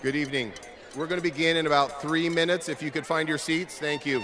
Good evening. We're going to begin in about 3 minutes. If you could find your seats, thank you.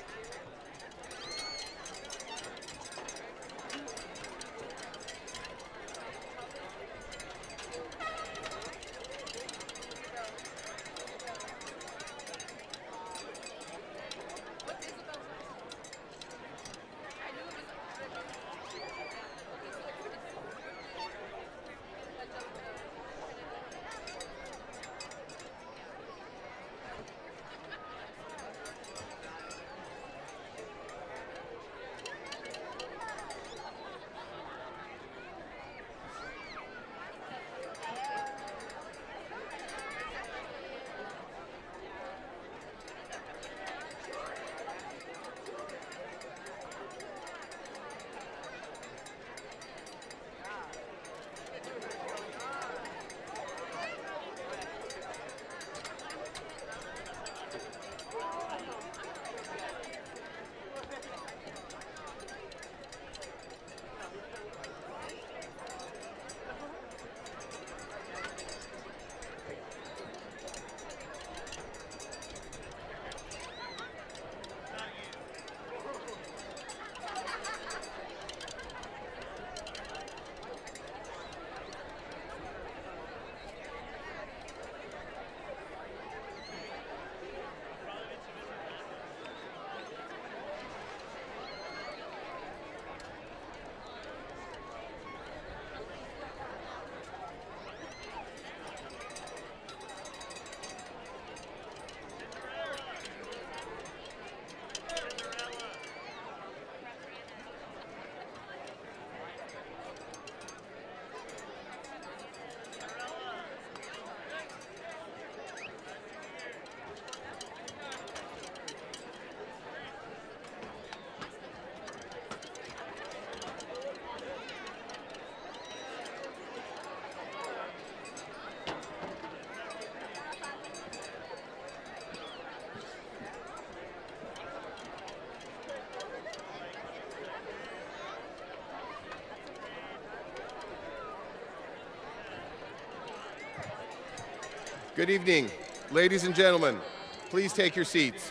Good evening, ladies and gentlemen. Please take your seats.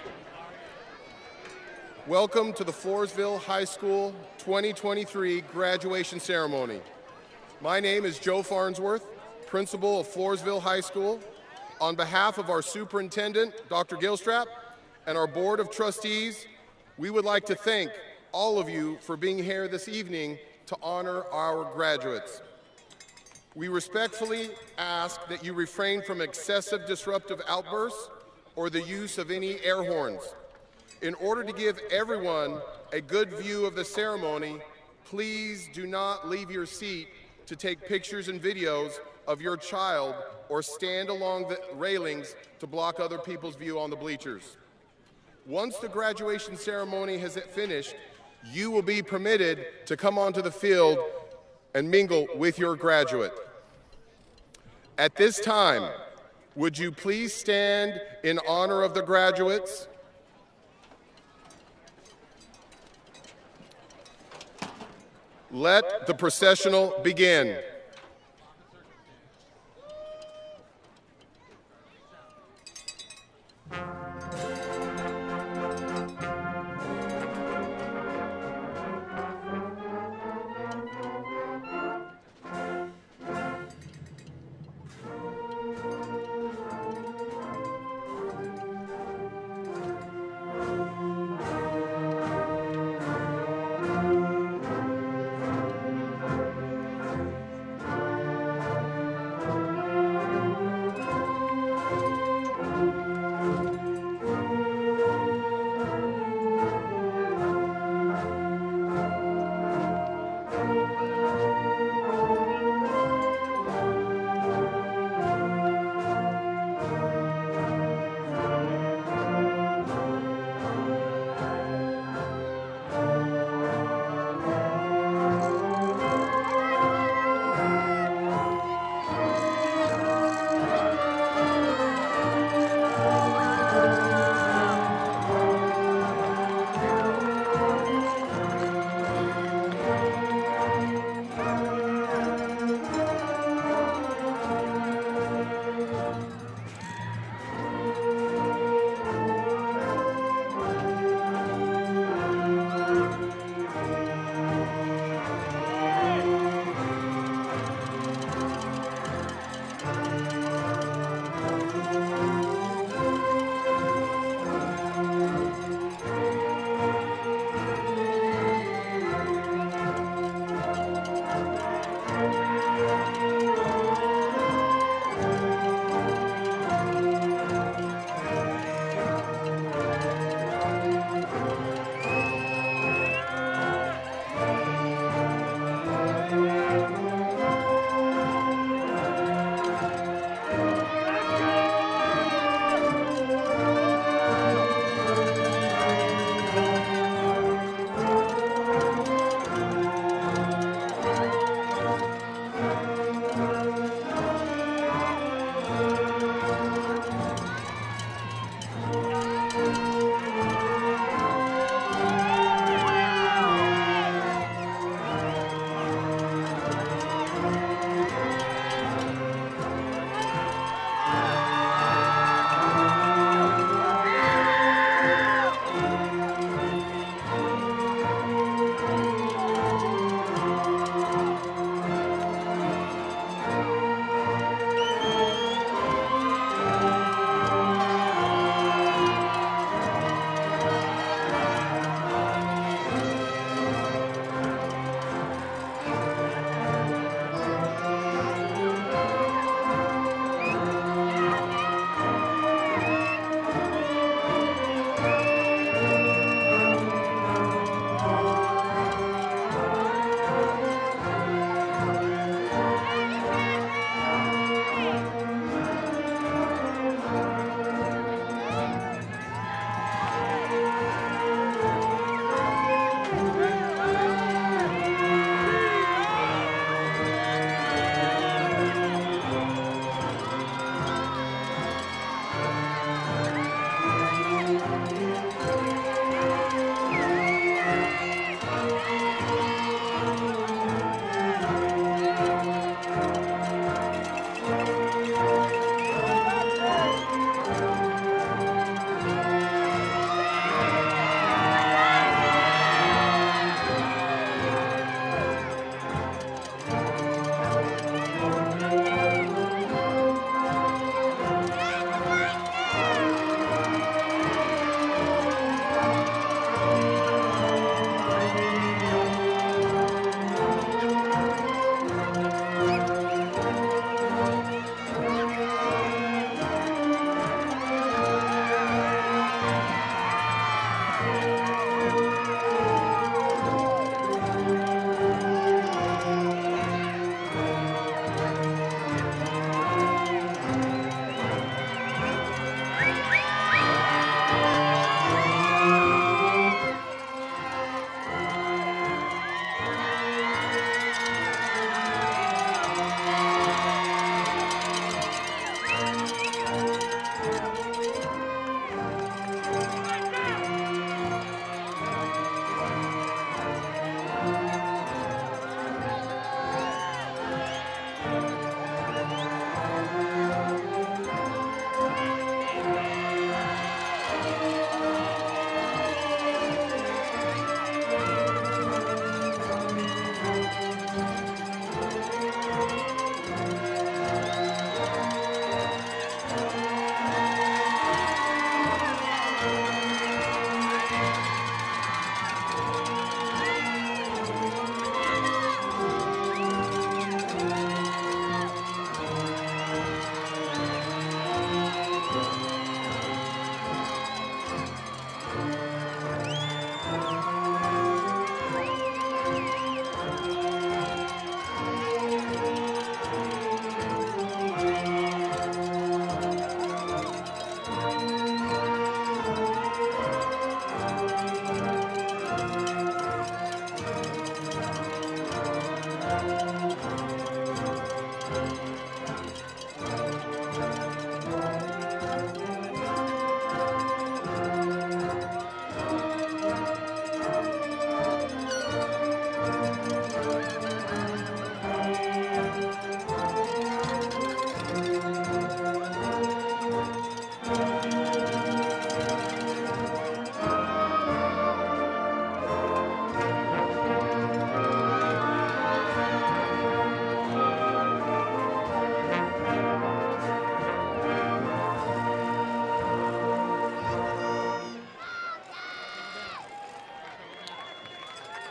Welcome to the Floresville High School 2023 graduation ceremony. My name is Joe Farnsworth, principal of Floresville High School. On behalf of our superintendent, Dr. Gilstrap, and our board of trustees, we would like to thank all of you for being here this evening to honor our graduates. We respectfully ask that you refrain from excessive disruptive outbursts or the use of any air horns. In order to give everyone a good view of the ceremony, please do not leave your seat to take pictures and videos of your child or stand along the railings to block other people's view on the bleachers. Once the graduation ceremony has finished, you will be permitted to come onto the field and mingle with your graduate. At this time, would you please stand in honor of the graduates? Let the processional begin.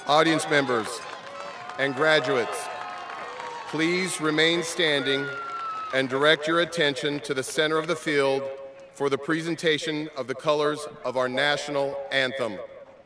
Audience members and graduates, please remain standing and direct your attention to the center of the field for the presentation of the colors of our national anthem.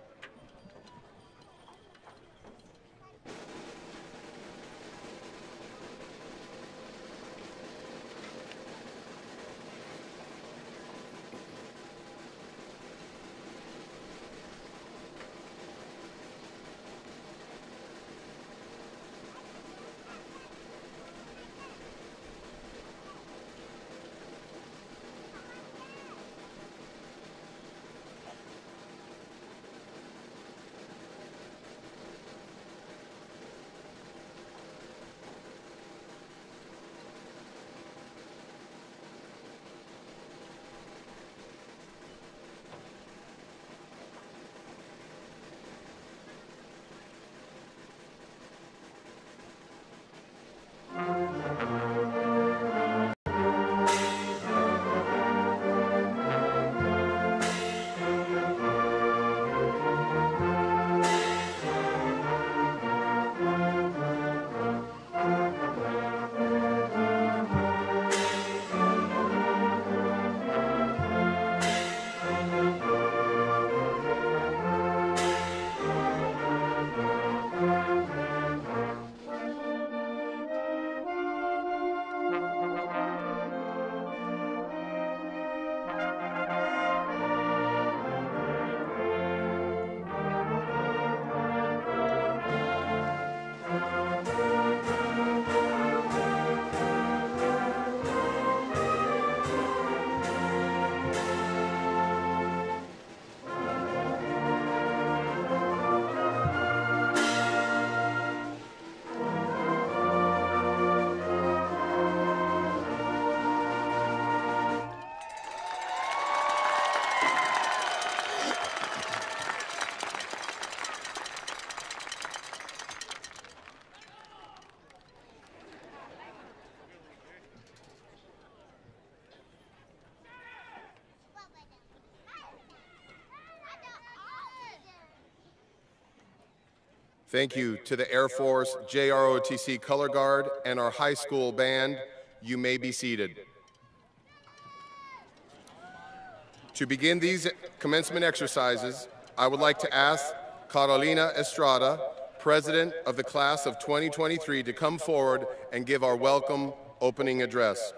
Thank you to the Air Force JROTC Color Guard and our high school band. You may be seated. To begin these commencement exercises, I would like to ask Carolina Estrada, President of the Class of 2023, to come forward and give our welcome opening address.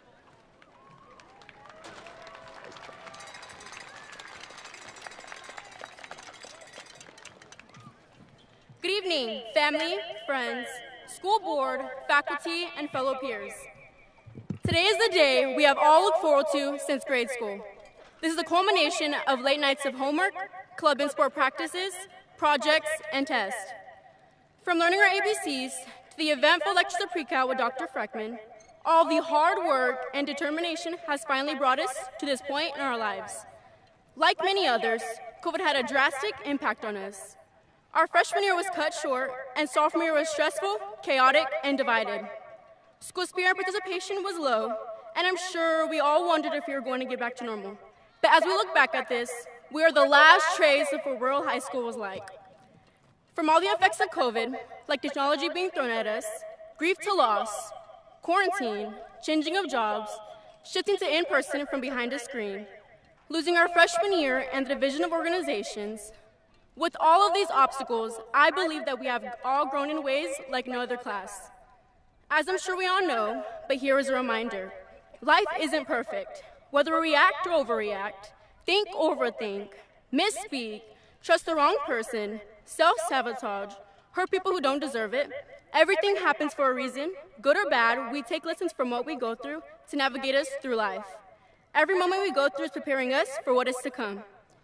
Good evening, family, friends, school board, faculty, and fellow peers. Today is the day we have all looked forward to since grade school. This is the culmination of late nights of homework, club and sport practices, projects, and tests. From learning our ABCs to the eventful lectures of pre-cal with Dr. Freckman, all the hard work and determination has finally brought us to this point in our lives. Like many others, COVID had a drastic impact on us. Our freshman year was cut short, and sophomore year was stressful, chaotic, and divided. School spirit participation was low, and I'm sure we all wondered if we were going to get back to normal. But as we look back at this, we are the last trace of what rural high school was like. From all the effects of COVID, like technology being thrown at us, grief to loss, quarantine, changing of jobs, shifting to in-person from behind a screen, losing our freshman year and the division of organizations. With all of these obstacles, I believe that we have all grown in ways like no other class. As I'm sure we all know, but here is a reminder. Life isn't perfect. Whether we react or overreact, think or overthink, misspeak, trust the wrong person, self-sabotage, hurt people who don't deserve it, everything happens for a reason. Good or bad, we take lessons from what we go through to navigate us through life. Every moment we go through is preparing us for what is to come.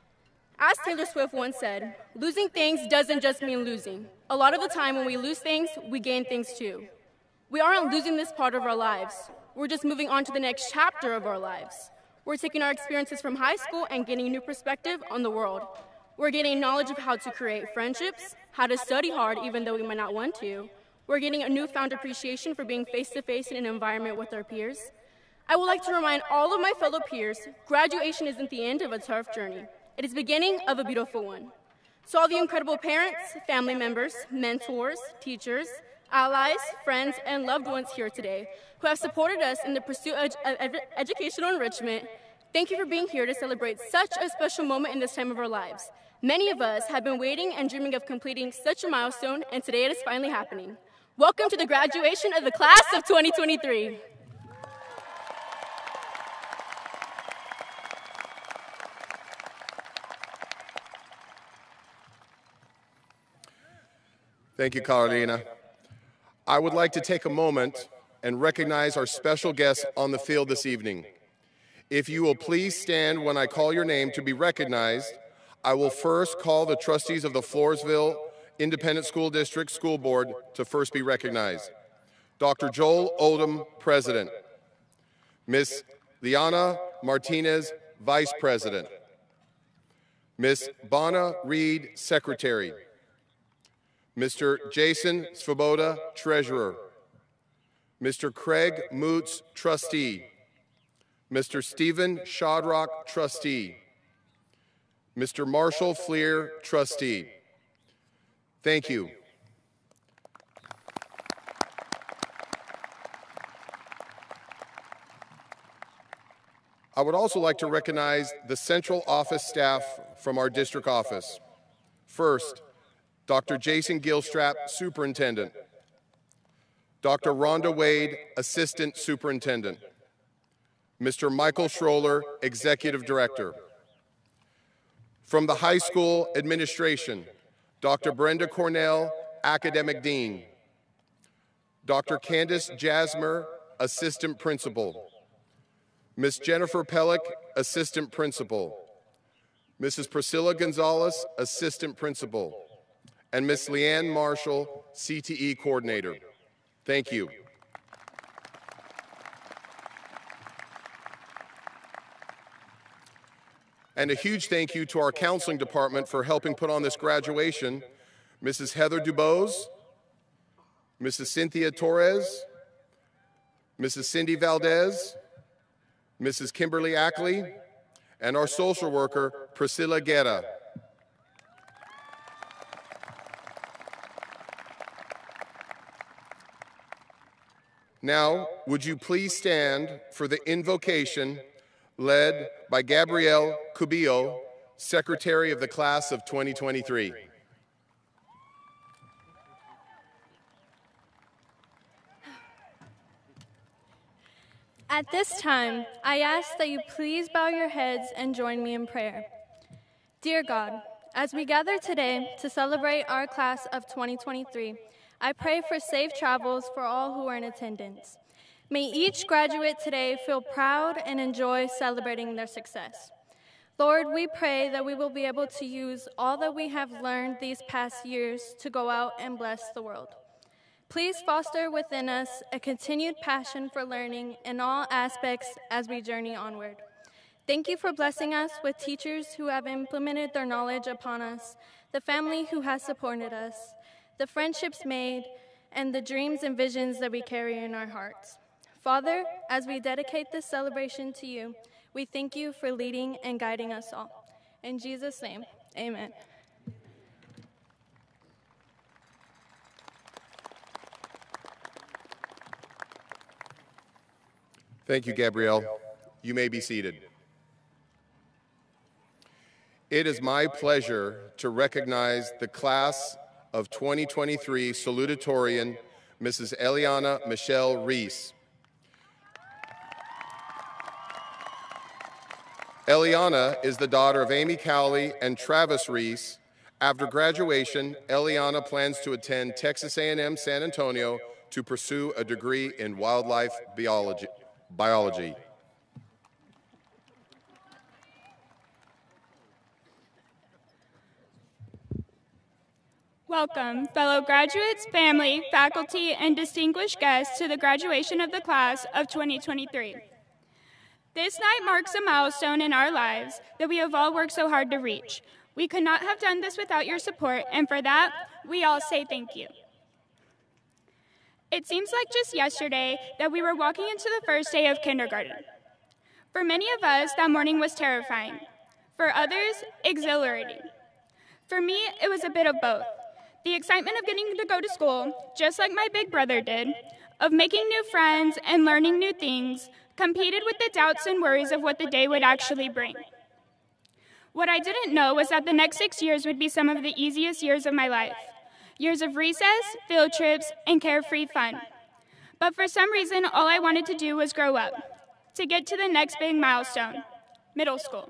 As Taylor Swift once said, losing things doesn't just mean losing. A lot of the time when we lose things, we gain things too. We aren't losing this part of our lives. We're just moving on to the next chapter of our lives. We're taking our experiences from high school and getting a new perspective on the world. We're getting knowledge of how to create friendships, how to study hard even though we might not want to. We're getting a newfound appreciation for being face-to-face in an environment with our peers. I would like to remind all of my fellow peers, graduation isn't the end of a tough journey. It is the beginning of a beautiful one. To all the incredible parents, family members, mentors, teachers, allies, friends, and loved ones here today who have supported us in the pursuit of educational enrichment, thank you for being here to celebrate such a special moment in this time of our lives. Many of us have been waiting and dreaming of completing such a milestone, and today it is finally happening. Welcome to the graduation of the class of 2023. Thank you, Carolina. I would like to take a moment and recognize our special guests on the field this evening. If you will please stand when I call your name to be recognized, I will first call the trustees of the Floresville Independent School District School Board to first be recognized. Dr. Joel Odom, President. Ms. Liana Martinez, Vice President. Ms. Bonna Reed, Secretary. Mr. Jason Svoboda, Treasurer. Mr. Craig Moots, Trustee. Mr. Stephen Shodrock, Trustee. Mr. Marshall Fleer, Trustee. Thank you. I would also like to recognize the central office staff from our district office. First, Dr. Jason Gilstrap, Superintendent. Dr. Rhonda Wade, Assistant Superintendent. Mr. Michael Schroller, Executive Director. From the high school administration, Dr. Brenda Cornell, Academic Dean. Dr. Candace Jasmer, Assistant Principal. Ms. Jennifer Pellick, Assistant Principal. Mrs. Priscilla Gonzalez, Assistant Principal. And Ms. Leanne Marshall, CTE Coordinator. Thank you. And a huge thank you to our counseling department for helping put on this graduation, Mrs. Heather Dubose, Mrs. Cynthia Torres, Mrs. Cindy Valdez, Mrs. Kimberly Ackley, and our social worker, Priscilla Guerra. Now, would you please stand for the invocation led by Gabrielle Cubillo, Secretary of the Class of 2023. At this time, I ask that you please bow your heads and join me in prayer. Dear God, as we gather today to celebrate our class of 2023, I pray for safe travels for all who are in attendance. May each graduate today feel proud and enjoy celebrating their success. Lord, we pray that we will be able to use all that we have learned these past years to go out and bless the world. Please foster within us a continued passion for learning in all aspects as we journey onward. Thank you for blessing us with teachers who have implemented their knowledge upon us, the family who has supported us, the friendships made, and the dreams and visions that we carry in our hearts. Father, as we dedicate this celebration to you, we thank you for leading and guiding us all. In Jesus' name, amen. Thank you, Gabrielle. You may be seated. It is my pleasure to recognize the class of 2023 salutatorian, Mrs. Eliana Michelle Reese. Eliana is the daughter of Amy Cowley and Travis Reese. After graduation, Eliana plans to attend Texas A&M San Antonio to pursue a degree in wildlife biology. Welcome, fellow graduates, family, faculty, and distinguished guests to the graduation of the class of 2023. This night marks a milestone in our lives that we have all worked so hard to reach. We could not have done this without your support, and for that, we all say thank you. It seems like just yesterday that we were walking into the first day of kindergarten. For many of us, that morning was terrifying. For others, exhilarating. For me, it was a bit of both. The excitement of getting to go to school, just like my big brother did, of making new friends and learning new things, competed with the doubts and worries of what the day would actually bring. What I didn't know was that the next 6 years would be some of the easiest years of my life. Years of recess, field trips, and carefree fun. But for some reason, all I wanted to do was grow up, to get to the next big milestone, middle school.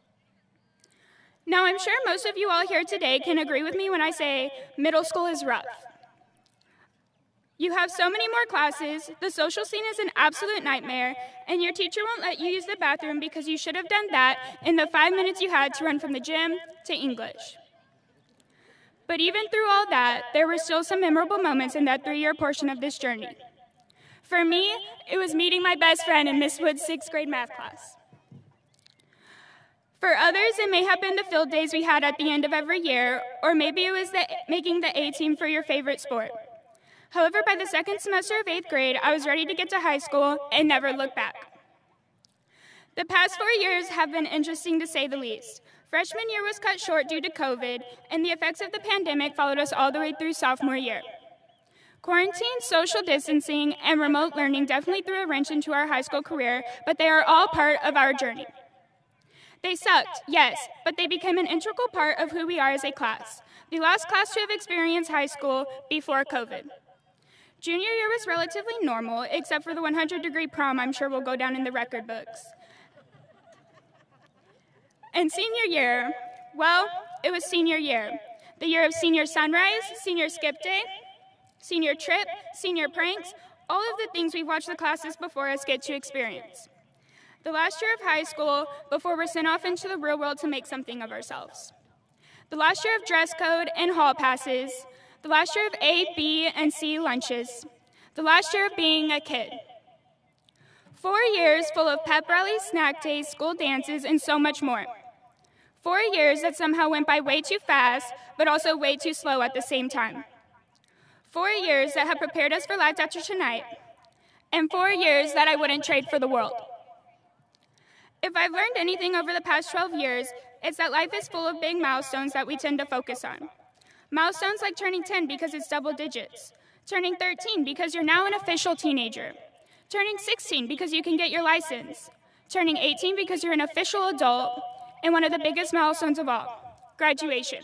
Now, I'm sure most of you all here today can agree with me when I say middle school is rough. You have so many more classes, the social scene is an absolute nightmare, and your teacher won't let you use the bathroom because you should have done that in the 5 minutes you had to run from the gym to English. But even through all that, there were still some memorable moments in that 3-year portion of this journey. For me, it was meeting my best friend in Miss Wood's 6th grade math class. For others, it may have been the field days we had at the end of every year, or maybe it was making the A team for your favorite sport. However, by the second semester of 8th grade, I was ready to get to high school and never look back. The past 4 years have been interesting to say the least. Freshman year was cut short due to COVID, and the effects of the pandemic followed us all the way through sophomore year. Quarantine, social distancing, and remote learning definitely threw a wrench into our high school career, but they are all part of our journey. They sucked, yes, but they became an integral part of who we are as a class, the last class to have experienced high school before COVID. Junior year was relatively normal, except for the 100-degree prom I'm sure will go down in the record books. And senior year, well, it was senior year. The year of senior sunrise, senior skip day, senior trip, senior pranks, all of the things we've watched the classes before us get to experience. The last year of high school before we're sent off into the real world to make something of ourselves. The last year of dress code and hall passes. The last year of A, B, and C lunches. The last year of being a kid. 4 years full of pep rallies, snack days, school dances, and so much more. 4 years that somehow went by way too fast, but also way too slow at the same time. 4 years that have prepared us for life after tonight. And 4 years that I wouldn't trade for the world. If I've learned anything over the past 12 years, it's that life is full of big milestones that we tend to focus on. Milestones like turning 10 because it's double digits, turning 13 because you're now an official teenager, turning 16 because you can get your license, turning 18 because you're an official adult, and one of the biggest milestones of all, graduation.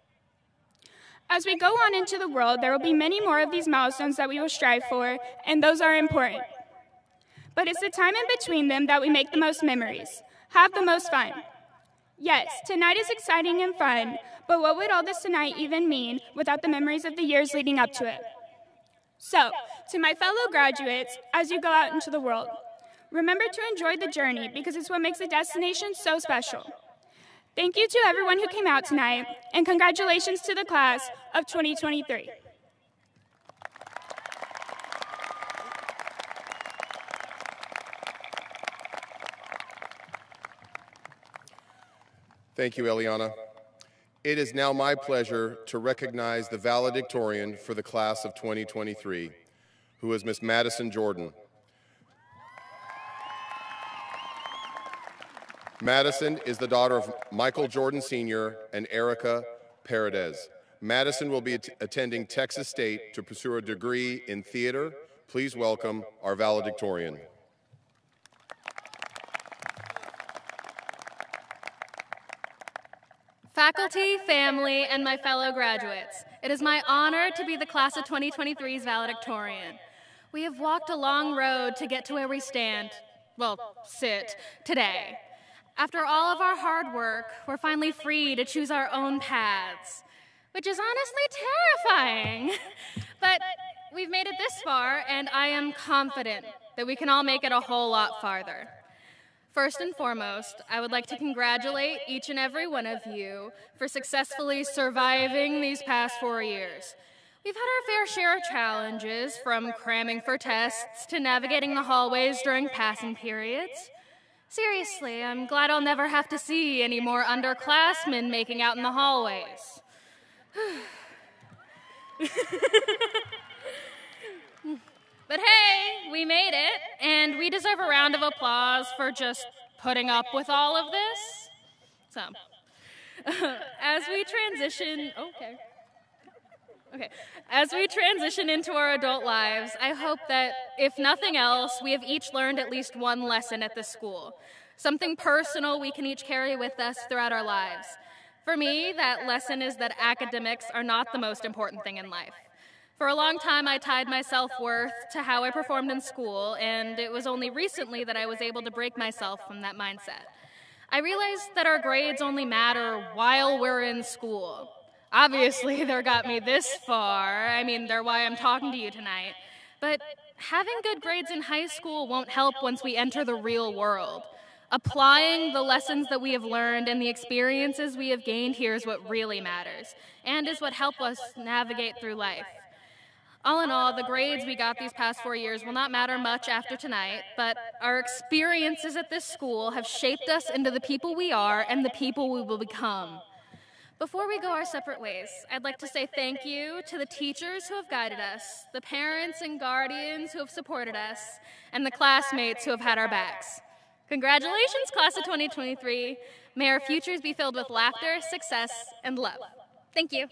As we go on into the world, there will be many more of these milestones that we will strive for, and those are important. But it's the time in between them that we make the most memories, have the most fun. Yes, tonight is exciting and fun, but what would all this tonight even mean without the memories of the years leading up to it? So, to my fellow graduates, as you go out into the world, remember to enjoy the journey because it's what makes the destination so special. Thank you to everyone who came out tonight, and congratulations to the class of 2023. Thank you, Eliana. It is now my pleasure to recognize the valedictorian for the class of 2023, who is Miss Madison Jordan. Madison is the daughter of Michael Jordan Sr. and Erica Paredes. Madison will be attending Texas State to pursue a degree in theater. Please welcome our valedictorian. Faculty, family, and my fellow graduates, it is my honor to be the class of 2023's valedictorian. We have walked a long road to get to where we stand, well, sit, today. After all of our hard work, we're finally free to choose our own paths, which is honestly terrifying. But we've made it this far, and I am confident that we can all make it a whole lot farther. First and foremost, I would like to congratulate each and every one of you for successfully surviving these past 4 years. We've had our fair share of challenges, from cramming for tests to navigating the hallways during passing periods. Seriously, I'm glad I'll never have to see any more underclassmen making out in the hallways. But hey, we made it, and we deserve a round of applause for just putting up with all of this. So, As we transition into our adult lives, I hope that, if nothing else, we have each learned at least one lesson at this school, something personal we can each carry with us throughout our lives. For me, that lesson is that academics are not the most important thing in life. For a long time, I tied my self-worth to how I performed in school, and it was only recently that I was able to break myself from that mindset. I realized that our grades only matter while we're in school. Obviously, they got me this far. I mean, they're why I'm talking to you tonight. But having good grades in high school won't help once we enter the real world. Applying the lessons that we have learned and the experiences we have gained here is what really matters, and is what helps us navigate through life. All in all, the grades we got these past 4 years will not matter much after tonight, but our experiences at this school have shaped us into the people we are and the people we will become. Before we go our separate ways, I'd like to say thank you to the teachers who have guided us, the parents and guardians who have supported us, and the classmates who have had our backs. Congratulations, class of 2023. May our futures be filled with laughter, success, and love. Thank you.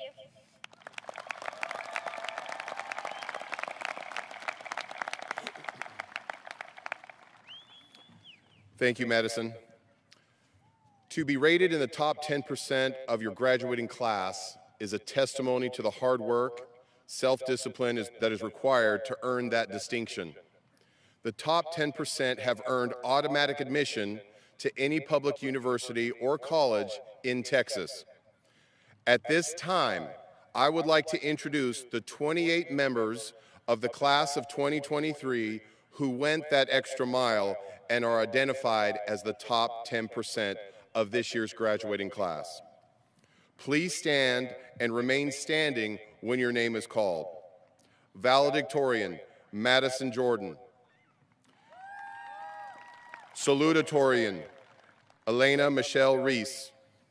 Thank you, Madison. To be rated in the top 10% of your graduating class is a testimony to the hard work, self-discipline that is required to earn that distinction. The top 10% have earned automatic admission to any public university or college in Texas. At this time, I would like to introduce the 28 members of the class of 2023 who went that extra mile and are identified as the top 10% of this year's graduating class. Please stand and remain standing when your name is called. Valedictorian, Madison Jordan. Salutatorian, Elena Michelle Reese.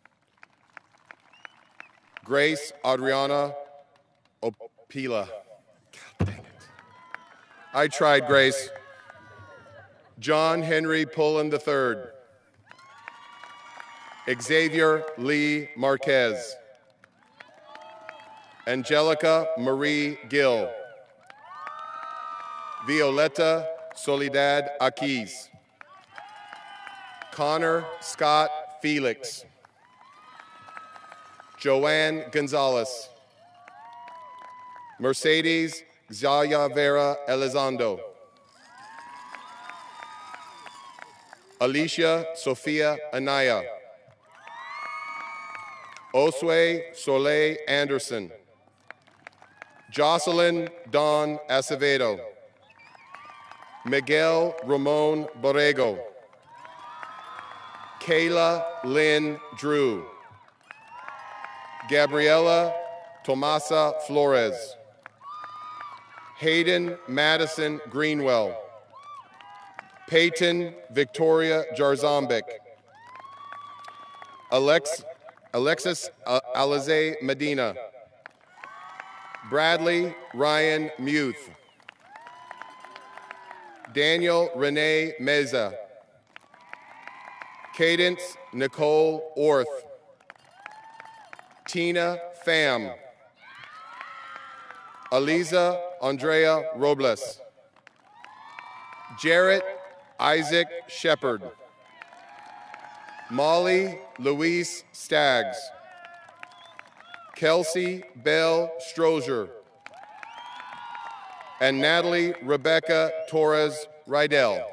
Grace Adriana Opila. God dang it. I tried, Grace. John Henry Pullen III. Xavier Lee Marquez. Angelica Marie Gill. Violeta Soledad Aquis. Connor Scott Felix. Joanne Gonzalez. Mercedes Zaya Vera Elizondo. Alicia Sofia Anaya. Oswe Soleil Anderson. Jocelyn Dawn Acevedo. Miguel Ramon Borrego. Kayla Lynn Drew. Gabriela Tomasa Flores. Hayden Madison Greenwell. Peyton Victoria Jarzombic. Alexis Alize Medina. Bradley Ryan Muth. Daniel Renee Meza. Cadence Nicole Orth. Tina Pham. Aliza Andrea Robles. Jarrett Isaac Shepard. Molly Louise Staggs. Kelsey Bell Strozier. And Natalie Rebecca Torres Rydell.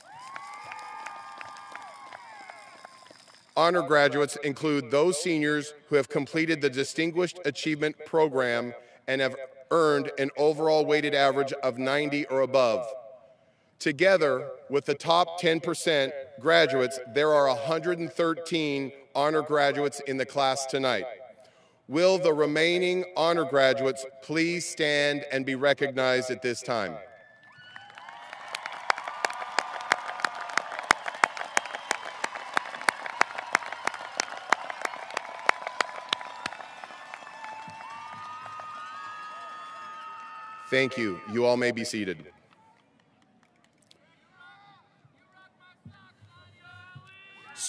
Honor graduates include those seniors who have completed the Distinguished Achievement Program and have earned an overall weighted average of 90 or above. Together with the top 10% graduates, there are 113 honor graduates in the class tonight. Will the remaining honor graduates please stand and be recognized at this time? Thank you. You all may be seated.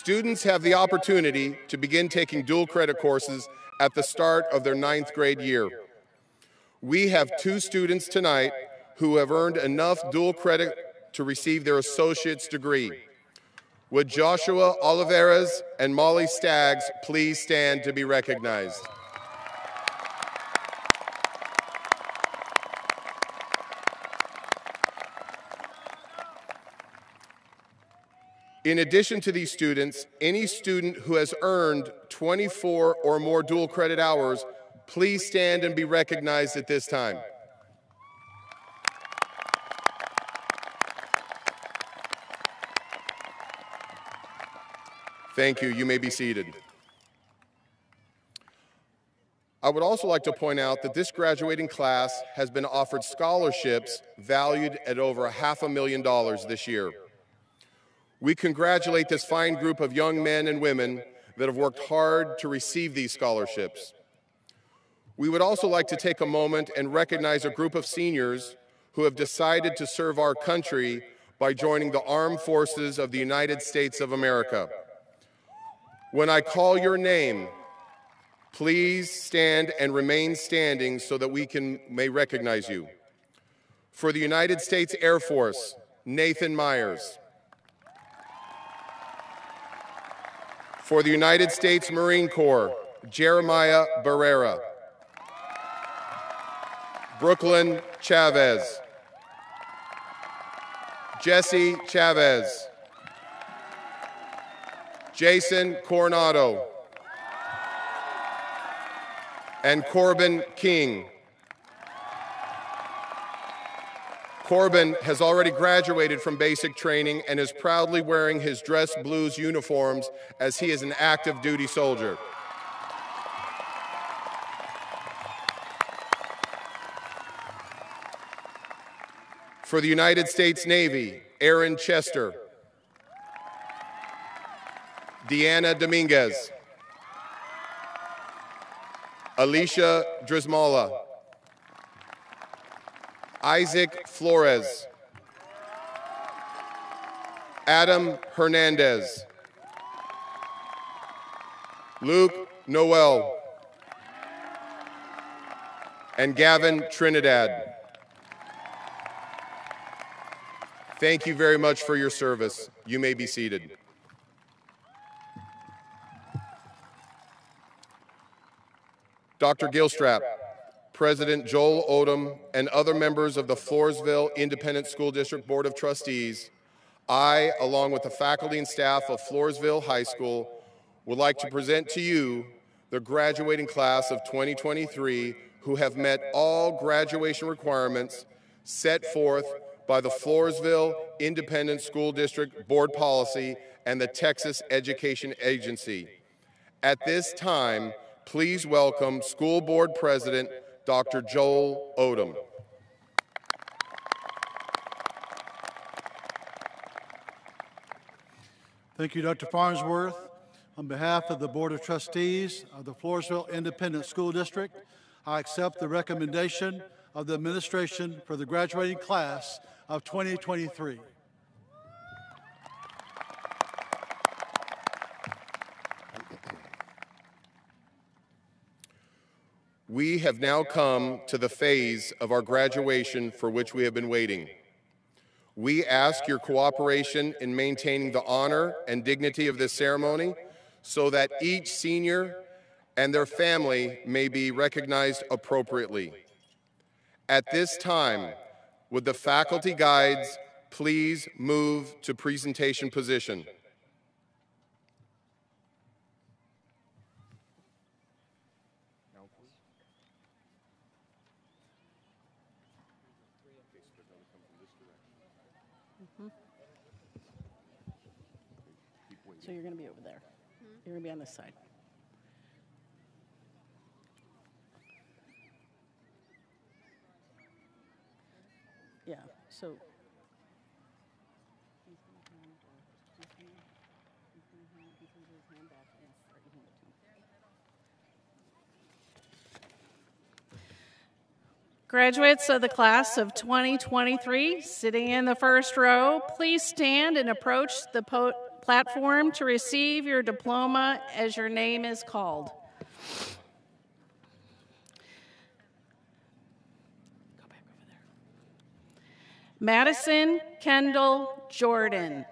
Students have the opportunity to begin taking dual credit courses at the start of their 9th grade year. We have 2 students tonight who have earned enough dual credit to receive their associate's degree. Would Joshua Oliveras and Molly Staggs please stand to be recognized? In addition to these students, any student who has earned 24 or more dual credit hours, please stand and be recognized at this time. Thank you. You may be seated. I would also like to point out that this graduating class has been offered scholarships valued at over $500,000 this year. We congratulate this fine group of young men and women that have worked hard to receive these scholarships. We would also like to take a moment and recognize a group of seniors who have decided to serve our country by joining the Armed Forces of the United States of America. When I call your name, please stand and remain standing so that we may recognize you. For the United States Air Force, Nathan Myers. For the United States Marine Corps, Jeremiah Barrera. Brooklyn Chavez. Jesse Chavez. Jason Coronado. And Corbin King. Corbin has already graduated from basic training and is proudly wearing his dress blues uniforms as he is an active duty soldier. For the United States Navy, Aaron Chester. Deanna Dominguez. Alicia Drismala. Isaac Flores. Adam Hernandez. Luke Noel. And Gavin Trinidad. Thank you very much for your service. You may be seated. Dr. Gilstrap, President Joel Odom, and other members of the Floresville Independent School District Board of Trustees, I, along with the faculty and staff of Floresville High School, would like to present to you the graduating class of 2023 who have met all graduation requirements set forth by the Floresville Independent School District Board Policy and the Texas Education Agency. At this time, please welcome School Board President, Dr. Joel Odom. Thank you, Dr. Farnsworth. On behalf of the Board of Trustees of the Floresville Independent School District, I accept the recommendation of the administration for the graduating class of 2023. We have now come to the phase of our graduation for which we have been waiting. We ask your cooperation in maintaining the honor and dignity of this ceremony so that each senior and their family may be recognized appropriately. At this time, would the faculty guides please move to presentation position? So you're going to be over there. You're going to be on this side. Yeah, so. Graduates of the class of 2023, sitting in the first row, please stand and approach the platform to receive your diploma as your name is called. Go back over there. Madison Kendall Jordan.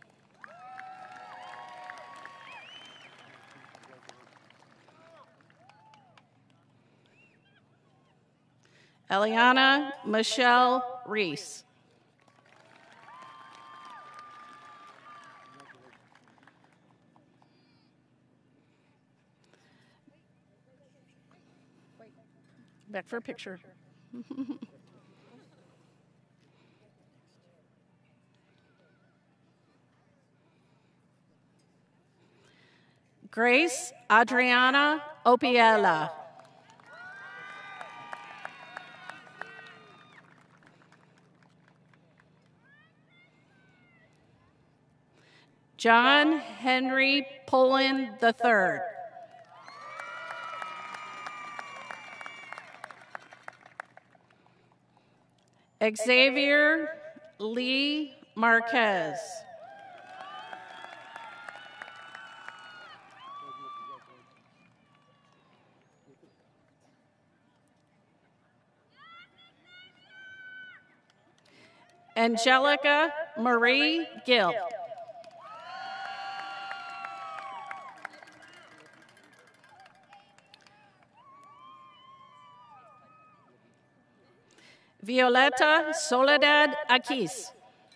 Eliana Michelle Reese. Back for a picture. Grace Adriana Opiella. John Henry Pullen III. Xavier Lee Marquez. Angelica Marie Gill. Violeta Soledad Aquis.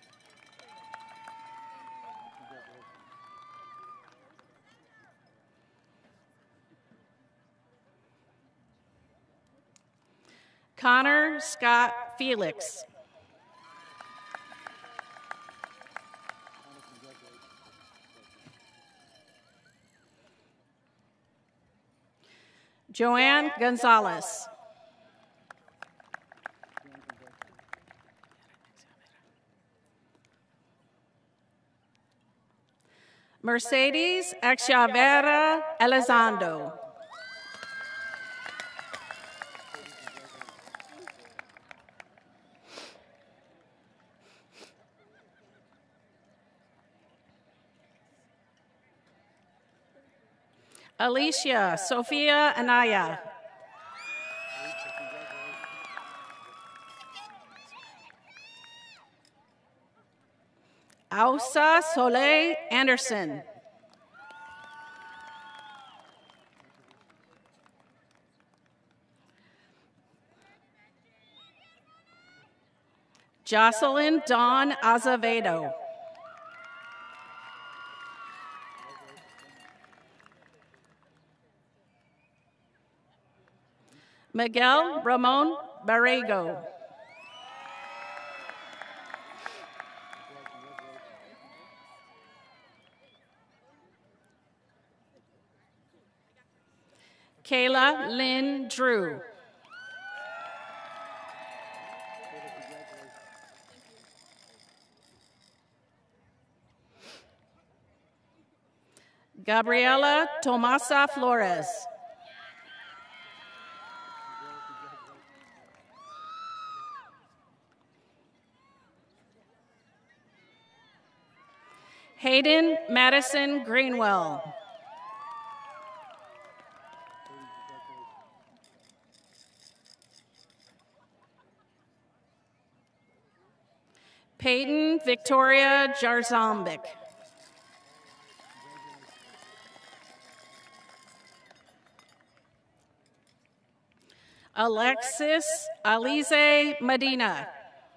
Connor Scott Felix. Joanne Gonzalez. Mercedes Echeverria Elizondo. Alicia Sofia Anaya. Ausa Soleil Anderson. Jocelyn Dawn Azevedo. Miguel Ramon Barrego. Kayla Lynn Drew. Gabriela Tomasa Flores. Hayden Madison Greenwell. Peyton Victoria Jarzombic. Alexis Alize Medina.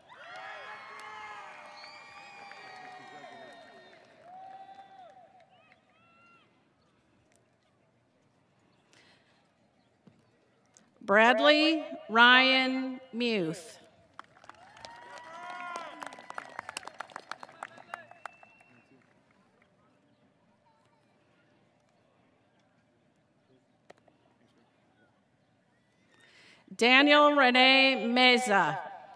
Bradley Ryan Muth. Daniel Rene Meza.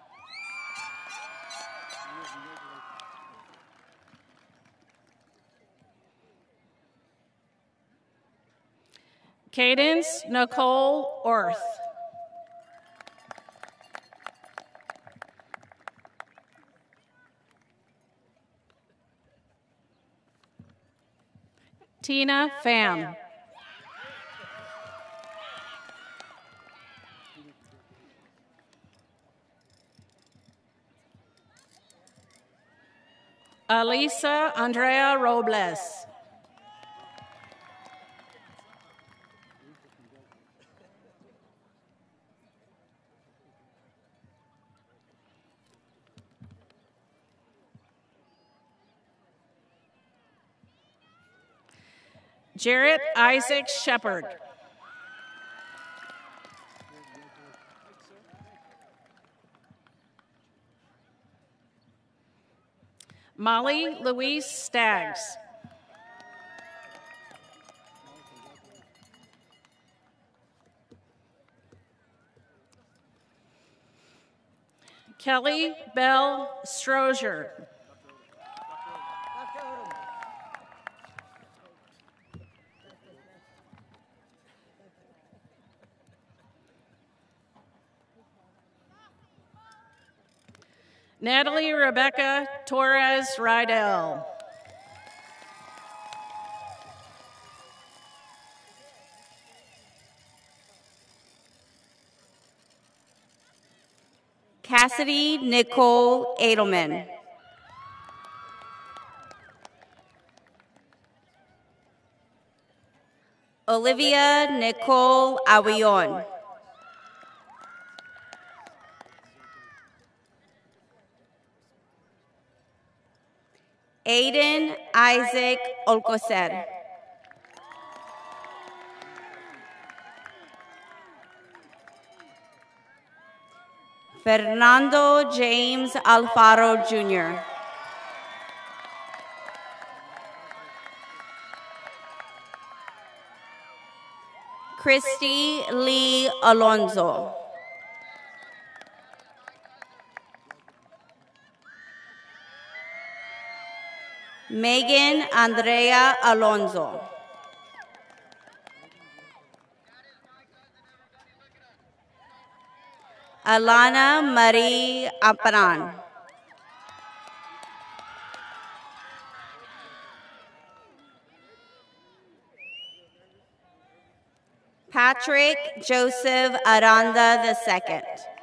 Cadence Nicole Orth. Tina Pham. Alisa Andrea Robles. Jarrett Isaac Shepard. Molly Louise Staggs. Kelly Bell Strozier. Natalie Rebecca Torres Rydell. Cassidy Nicole Edelman. Olivia Nicole Aguillon. Aiden Isaac Olcocer. Fernando James Alfaro Jr. Christy Lee Alonso. Megan Andrea Alonso. Alana Marie Aparan. Patrick Joseph Aranda II.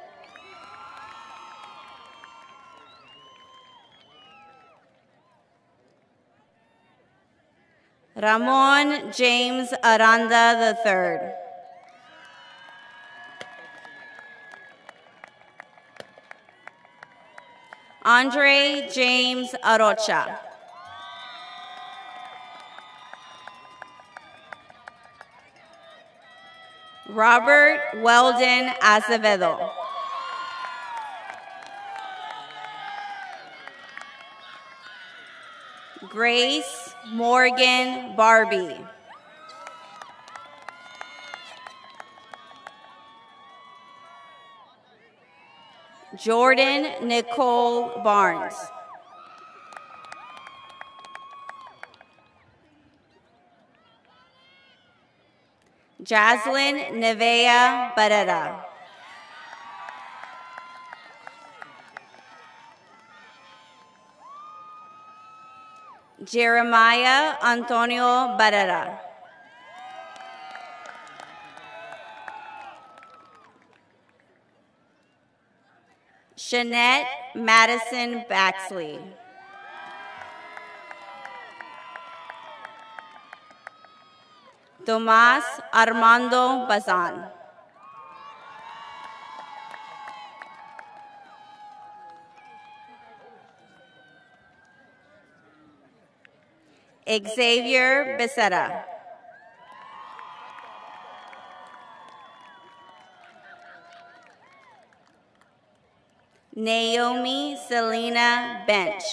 Ramon James Aranda III. Andre James Arocha. Robert Weldon Azevedo. Grace Morgan Barbie. Jordan Nicole Barnes. Jaslyn Nevea Barrera. Jeremiah Antonio Barrera. Shanette Madison Baxley. Tomas Armando Bazan. Xavier Becerra. Naomi Selena Bench.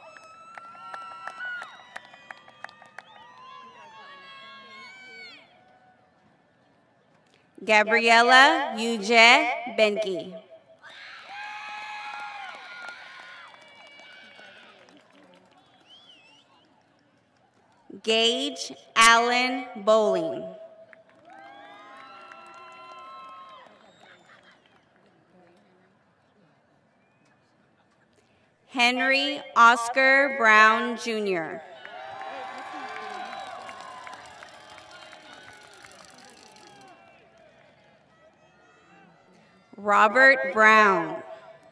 Gabriela Yuje Benke. Gage Allen Bowling. Henry Oscar Brown Jr. Robert Brown.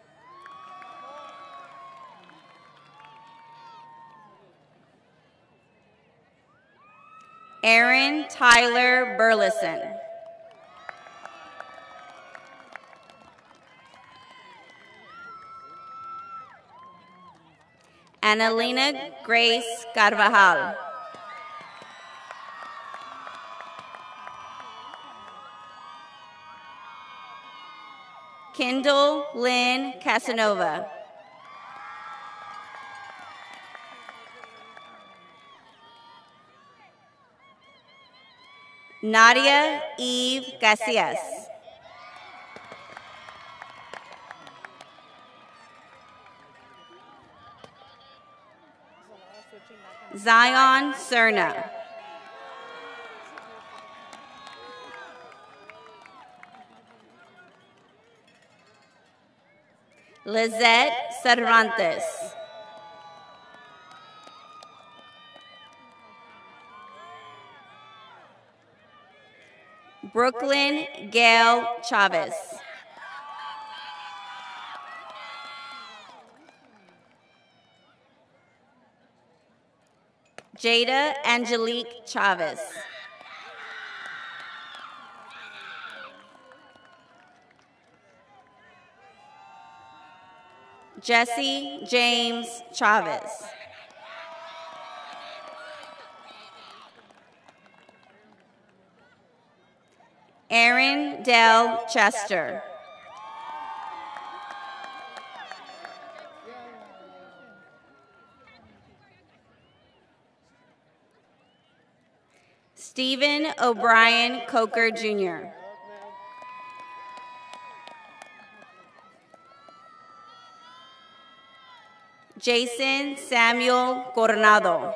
Aaron Tyler Burleson. Annalena Grace Carvajal. Kendall Lynn Casanova. Nadia Eve Casillas. Zion Cerna. Lizette Cervantes. Brooklyn Gail Chavez. Jada Angelique Chavez. Jesse James Chavez. Aaron Del Chester. Stephen O'Brien Coker, Jr. Jason Samuel Coronado.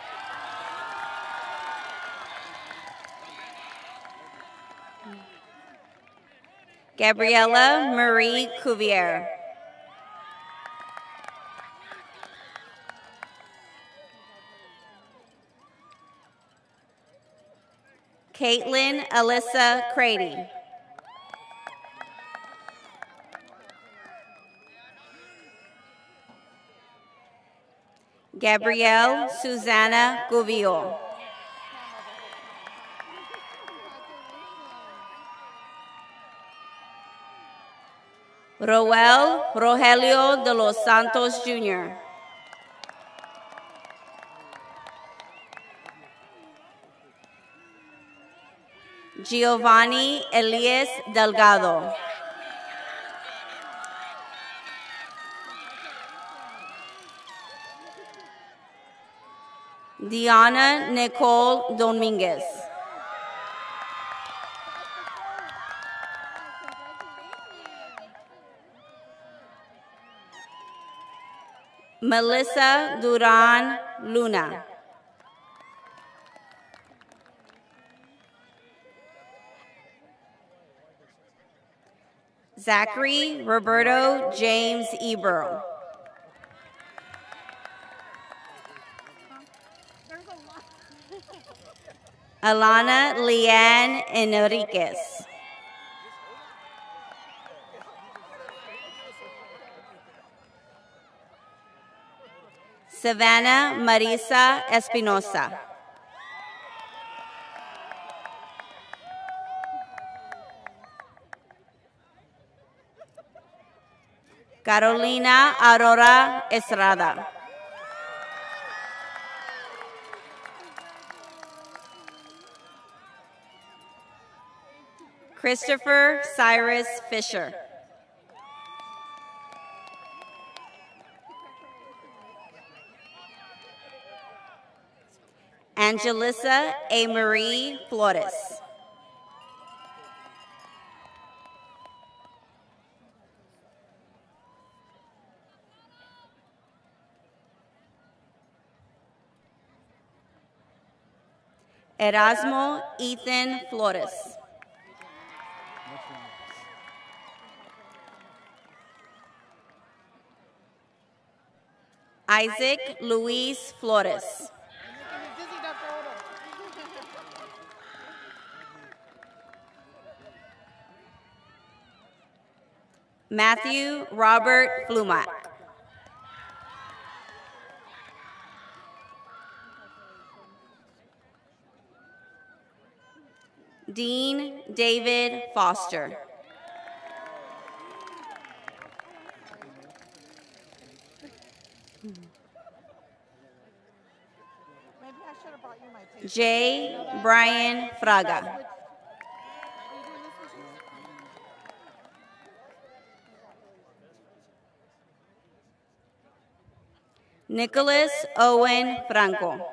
Gabriela Marie Cuvier. Caitlin Alyssa Crady. Gabrielle Susanna Guvio. Roel Rogelio de los Santos, Jr. Giovanni Elias Delgado. Diana Nicole Dominguez. Melissa Duran Luna. Zachary Roberto James Ebro. Alana Leanne Enriquez. Savannah Marisa Espinosa. Carolina Aurora Estrada. Christopher Cyrus Fisher. Angelissa A. Marie Flores. Erasmo Ethan Flores. Isaac Luis Flores. Matthew Robert Flumack. Dean David Foster. J. Brian Fraga. Nicholas Owen Franco.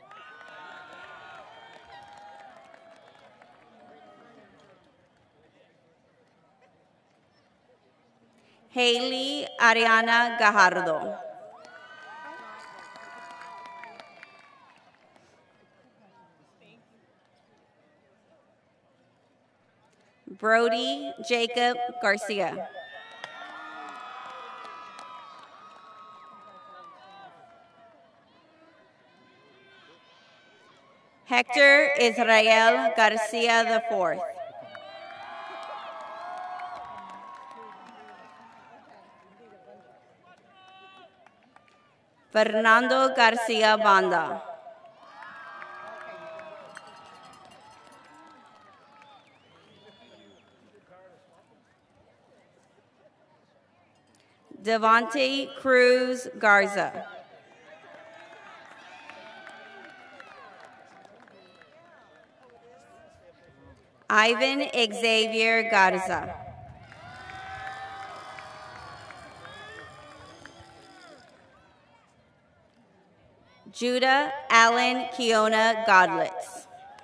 Haley Ariana Gajardo. Brody Jacob Garcia. Hector Israel Garcia IV. Fernando Garcia Banda. Devontae Cruz Garza. Ivan Xavier Garza. Judah Allen Kiona Godlitz.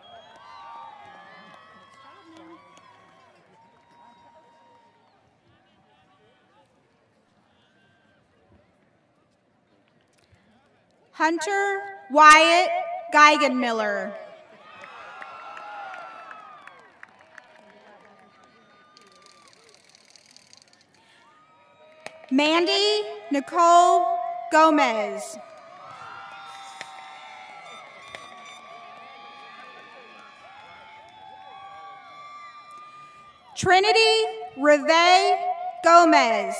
Hunter Wyatt Geigenmiller. Mandy Nicole Gomez. Trinity Reve Gomez.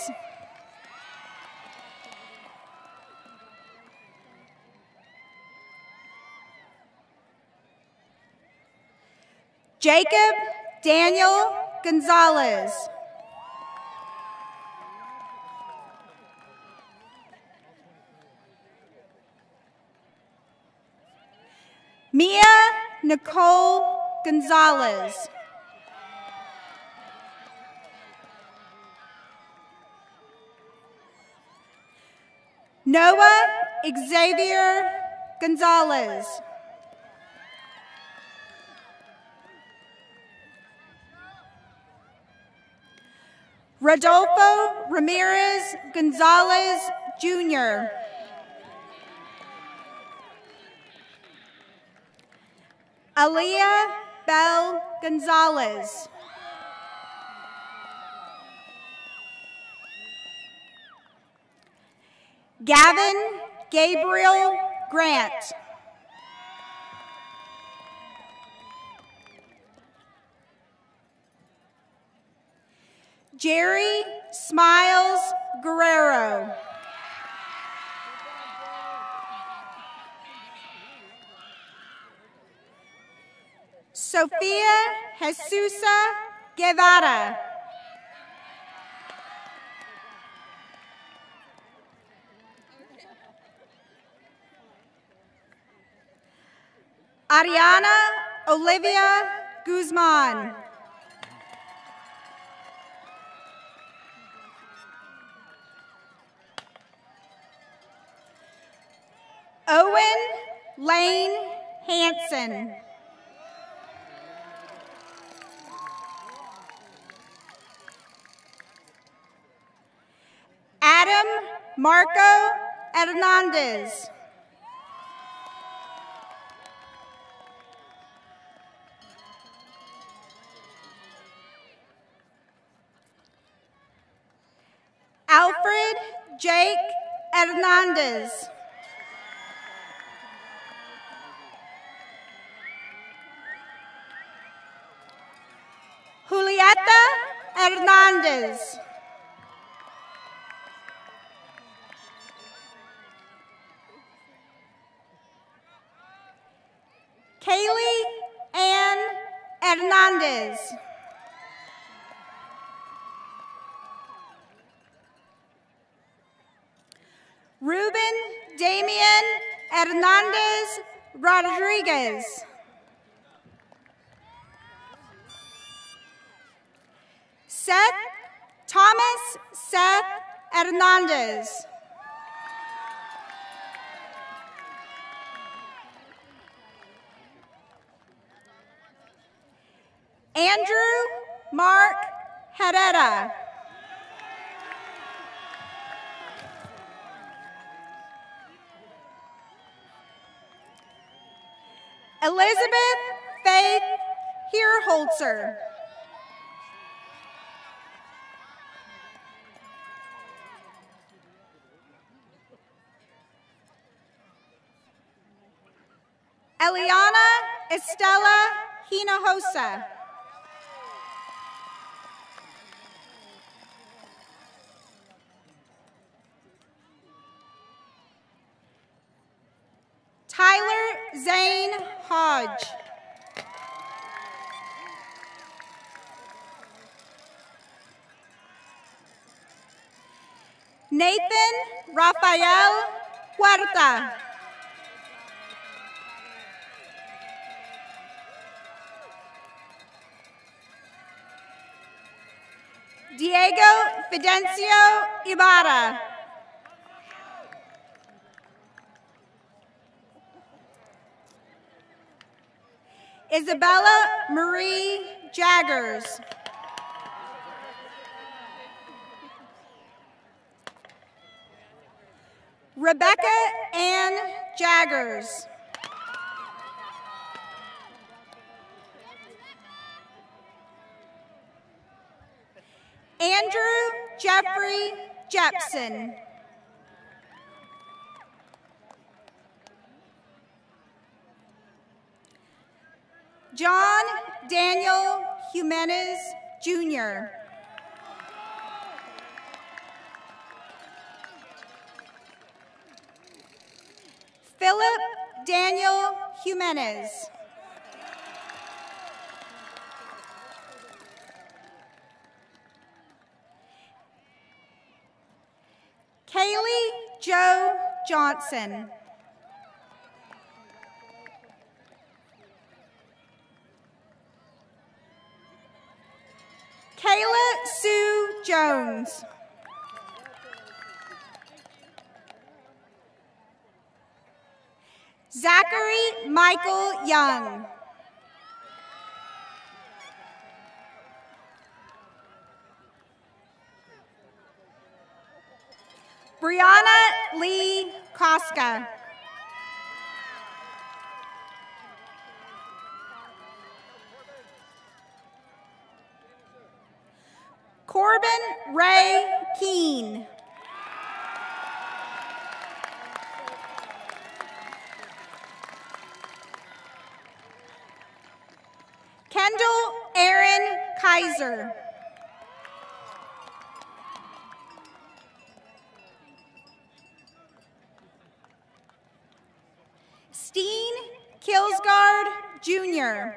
Jacob Daniel Gonzalez. Mia Nicole Gonzalez. Noah Xavier Gonzalez. Rodolfo Ramirez Gonzalez, Jr. Aaliyah Bell Gonzalez. Gavin Gabriel Grant. Jerry Smiles Guerrero. Sofia Jesusa Guevara. Ariana Olivia Guzman. Owen Lane Hansen. Adam Marco Hernandez. Alfred Jake Hernandez. Julieta Hernandez. Hernandez. Ruben Damian Hernandez Rodriguez. Thomas Seth Hernandez. Andrew Mark Herrera. Elizabeth Faith Hierholzer. Eliana Estela Hinojosa. Tyler Zane Hodge. Nathan Rafael Huerta. Diego Fidencio Ibarra. Isabella Marie Jaggers. Rebecca Ann Jaggers. Andrew Jeffrey Jepson. John Daniel Jimenez, Jr. Philip Daniel Jimenez. Kaylee Joe Johnson. Kayla Sue Jones. Zachary Michael Young. Brianna Lee Koska. Corbin Ray Keene. Kendall Aaron Kaiser. Steen Kilsgard, Jr.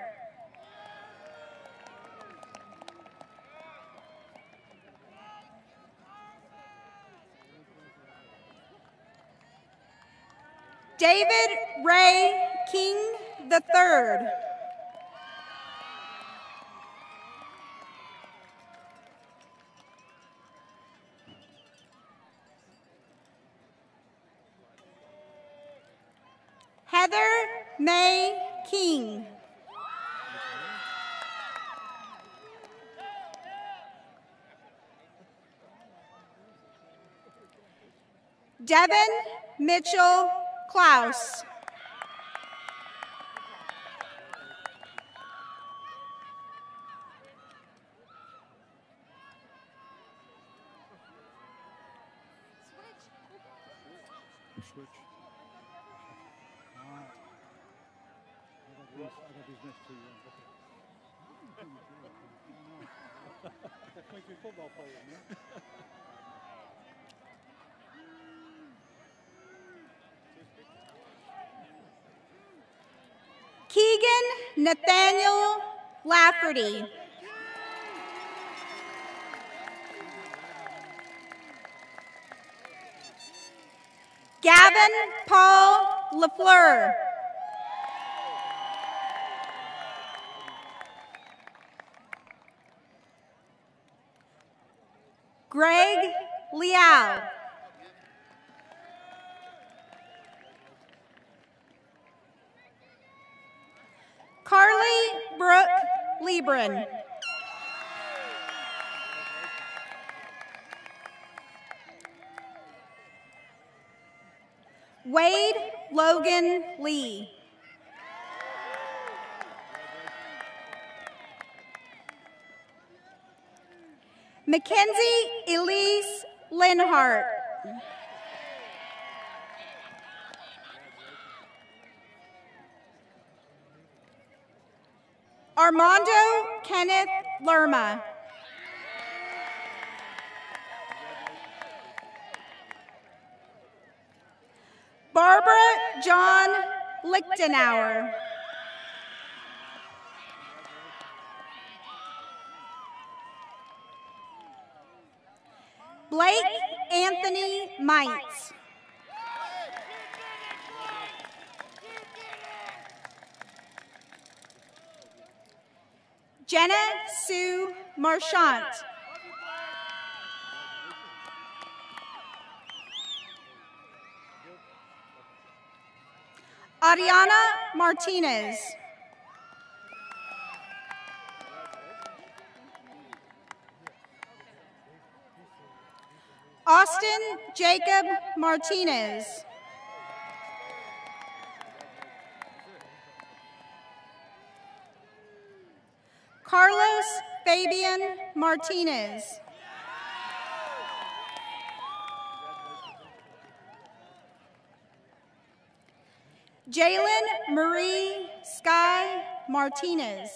David Ray King III. Heather May King. Devin Mitchell Klaus. Switch. I got these next to you. That country football player, man. Keegan Nathaniel Lafferty. Gavin Paul LaFleur. Greg Liao. Carly Brooke Lebron. Wade Logan Lee. Mackenzie Elise Linhart. Armando Kenneth Lerma. Barbara John Lichtenauer. Blake Anthony Mites. Jenna Sue Marchant. Ariana Martinez. Austin Jacob Martinez. Carlos Fabian Martinez. Jalen Marie Sky Martinez.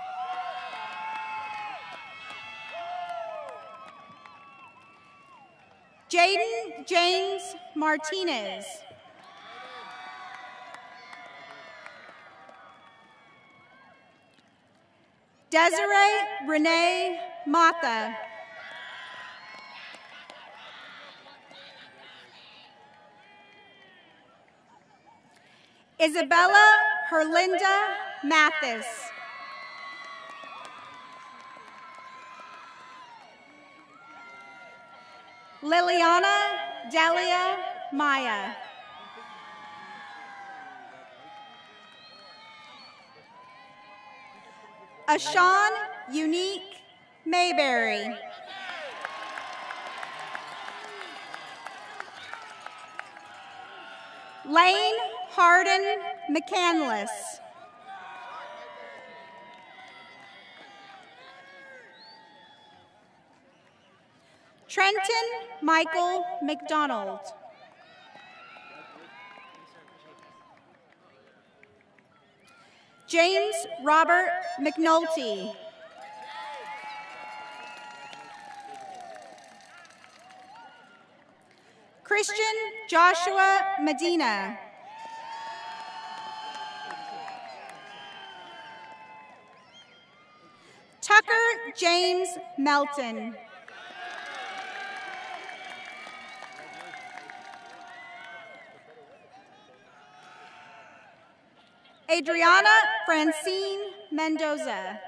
Jaden James Martinez. Desiree Renee Mata. Isabella Herlinda Mathis. Liliana Delia Maya. Ashawn Unique Mayberry. Lane Hardin McCandless. Trenton Michael McDonald. James Robert McNulty. Christian Joshua Medina. Tucker James Melton. Adriana Francine Mendoza.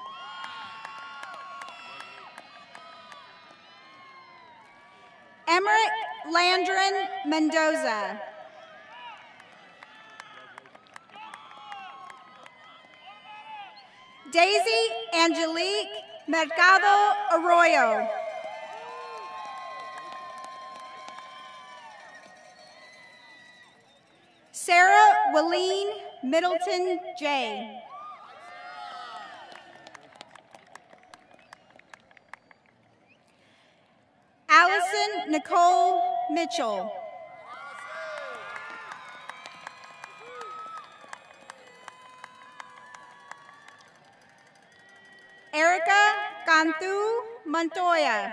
Emmerich Landron Mendoza. Daisy Angelique Mercado Arroyo. Sarah Willeen Middleton J. Allison Nicole Mitchell. Erica Cantu Montoya.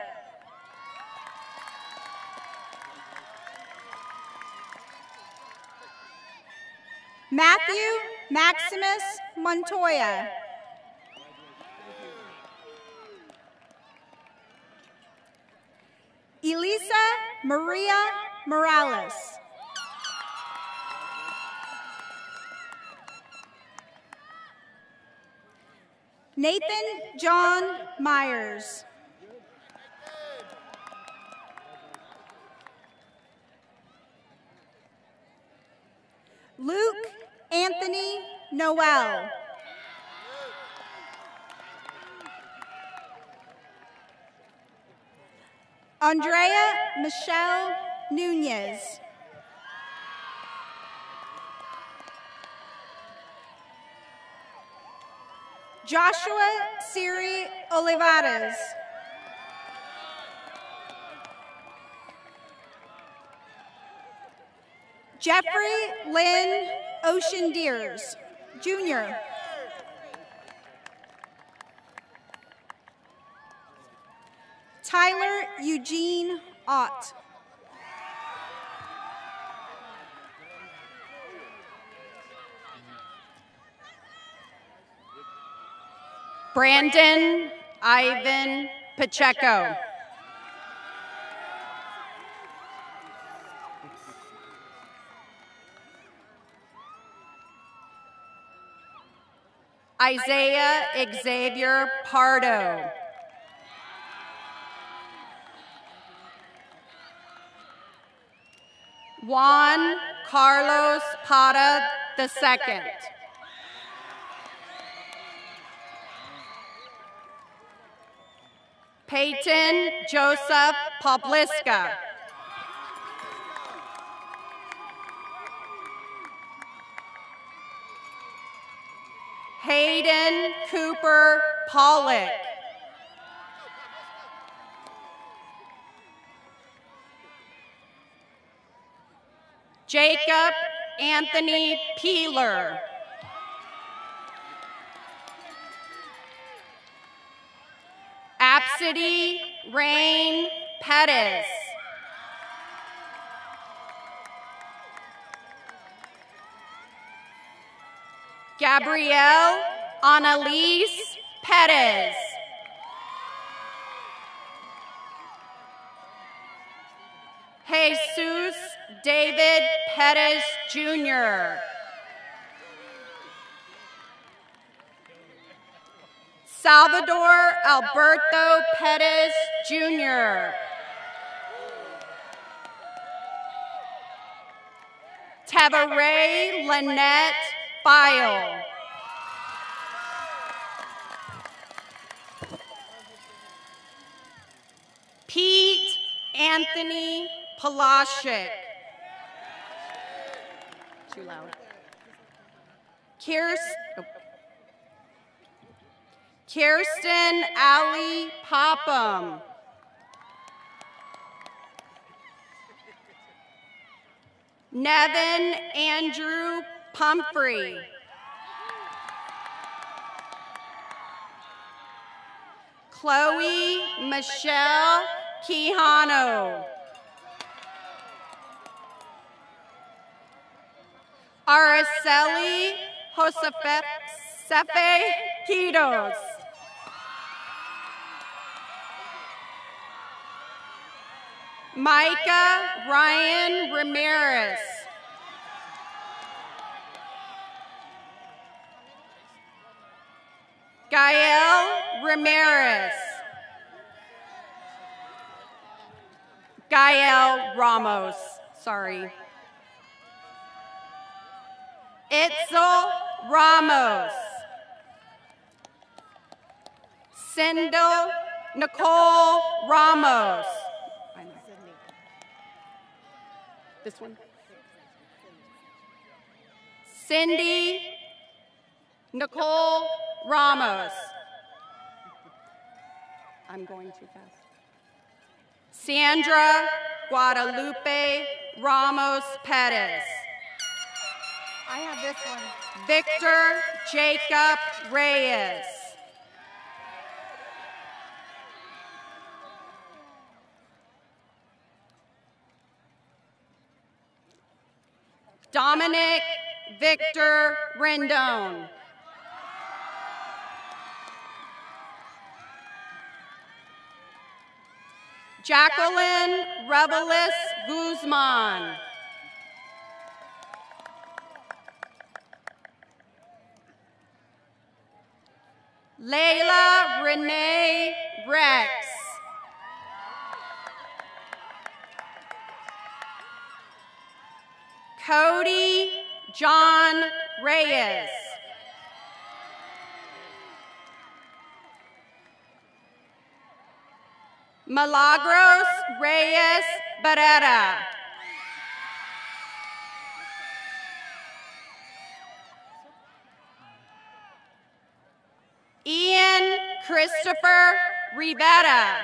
Matthew Maximus Montoya. Maria Morales. Nathan John Myers. Luke Anthony Noel. Andrea Michelle Nunez. Joshua Siri Olivares. Jeffrey Lynn Ocean Deers, Jr. Tyler Eugene Ott. Brandon Ivan Pacheco. Isaiah Xavier Pardo. Juan Carlos Pata II. Peyton Joseph Popliska. Hayden Cooper Pollock. Jacob Anthony Peeler. Absidy Rain Pettis. Gabrielle Annalise Pettis. Jesus David Pettis, Jr. Salvador Alberto Pettis, Jr. Tavaray Lynette File. Pete Anthony Palashik. Too loud. Kirsten Ali Popham. Nevin Andrew Pumphrey. Chloe Michelle Quijano. Araceli Josefe Quitos. Micah Ryan Ramirez. Gael Ramirez. Gael Ramos, sorry. Itzel Ramos. Sindel Nicole Ramos. This one? Cindy Nicole Ramos. I'm going too fast. Sandra Guadalupe Ramos Pettis. I have this one. Victor Jacob Reyes. Dominic Victor Rendon. Jacqueline Revelis Guzman. Layla Renee Rex. Cody John Reyes. Milagros Reyes Barrera. Ian Christopher Rivera.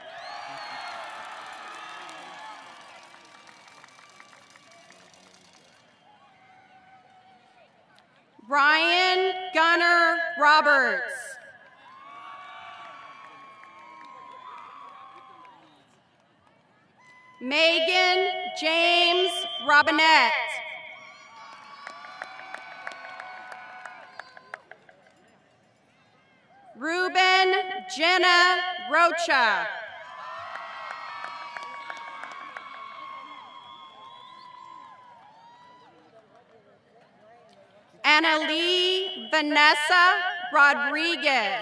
Ryan Gunnar Roberts. Megan James Robinette. Ruben Jenna Rocha. Annalie Vanessa Rodriguez.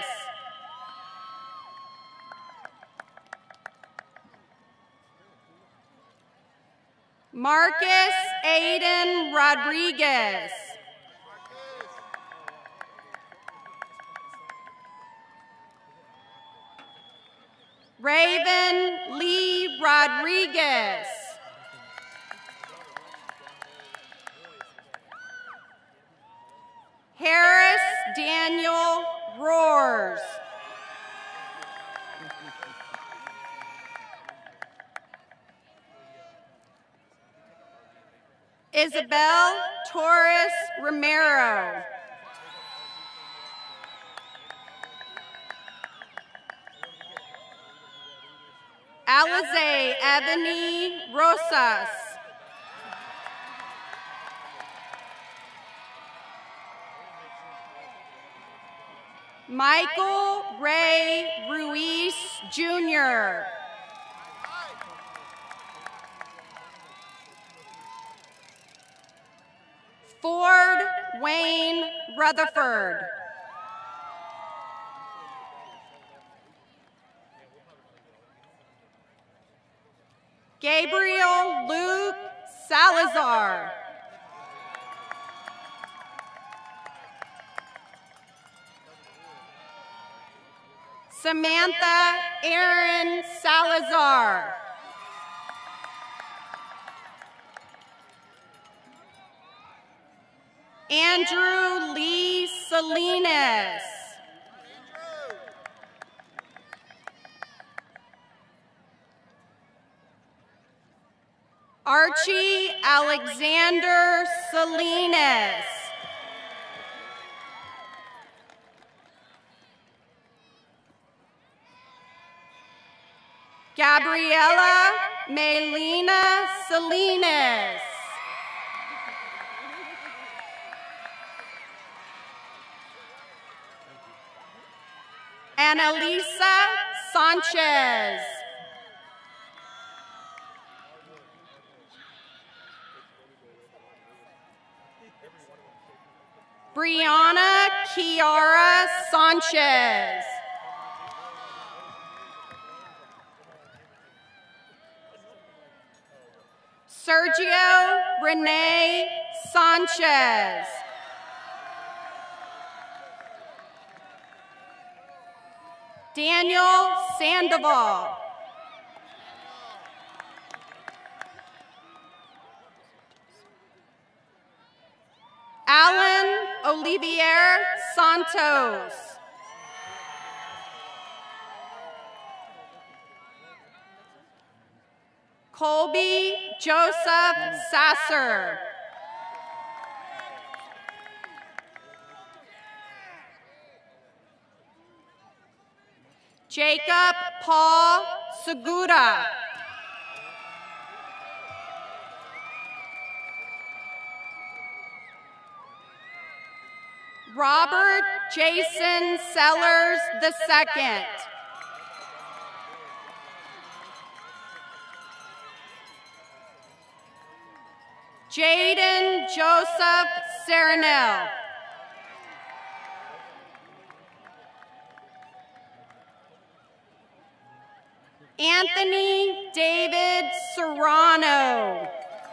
Marcus Aiden Rodriguez. Raven Lee Rodriguez. Harris Daniel Roars. Isabel Torres Romero. Alize Ebony Rosas. Michael Ray Ruiz Jr. Ford Wayne Rutherford. Gabriel Luke Salazar. Samantha Erin Salazar. Andrew Lee Salinas. Archie Alexander Salinas. Gabriela Melina Salinas. Annalisa Sanchez. Brianna Kiara Sanchez. Sergio Rene Sanchez. Daniel Sandoval. Alan Olivier Santos. Colby Joseph Sasser. Jacob Paul Segura. Robert Jason Sellers II. Jaden Joseph Serenell. Anthony David Serrano.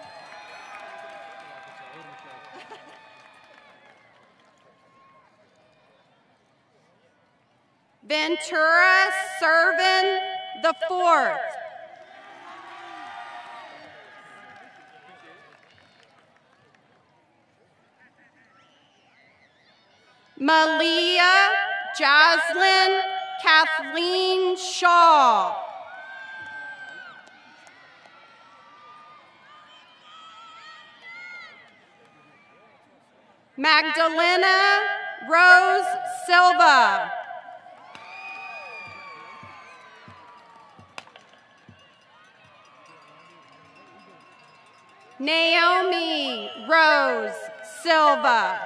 Ventura Servin the Fourth. Malia Jaslyn Kathleen Shaw. Magdalena Rose Silva. Naomi Rose Silva.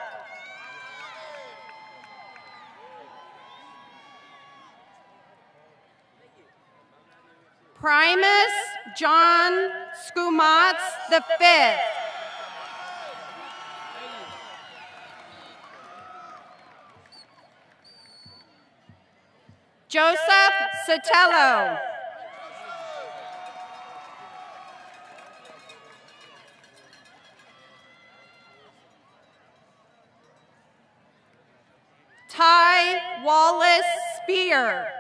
Primus John Skumats V. Joseph Sotelo. Ty Wallace Spear.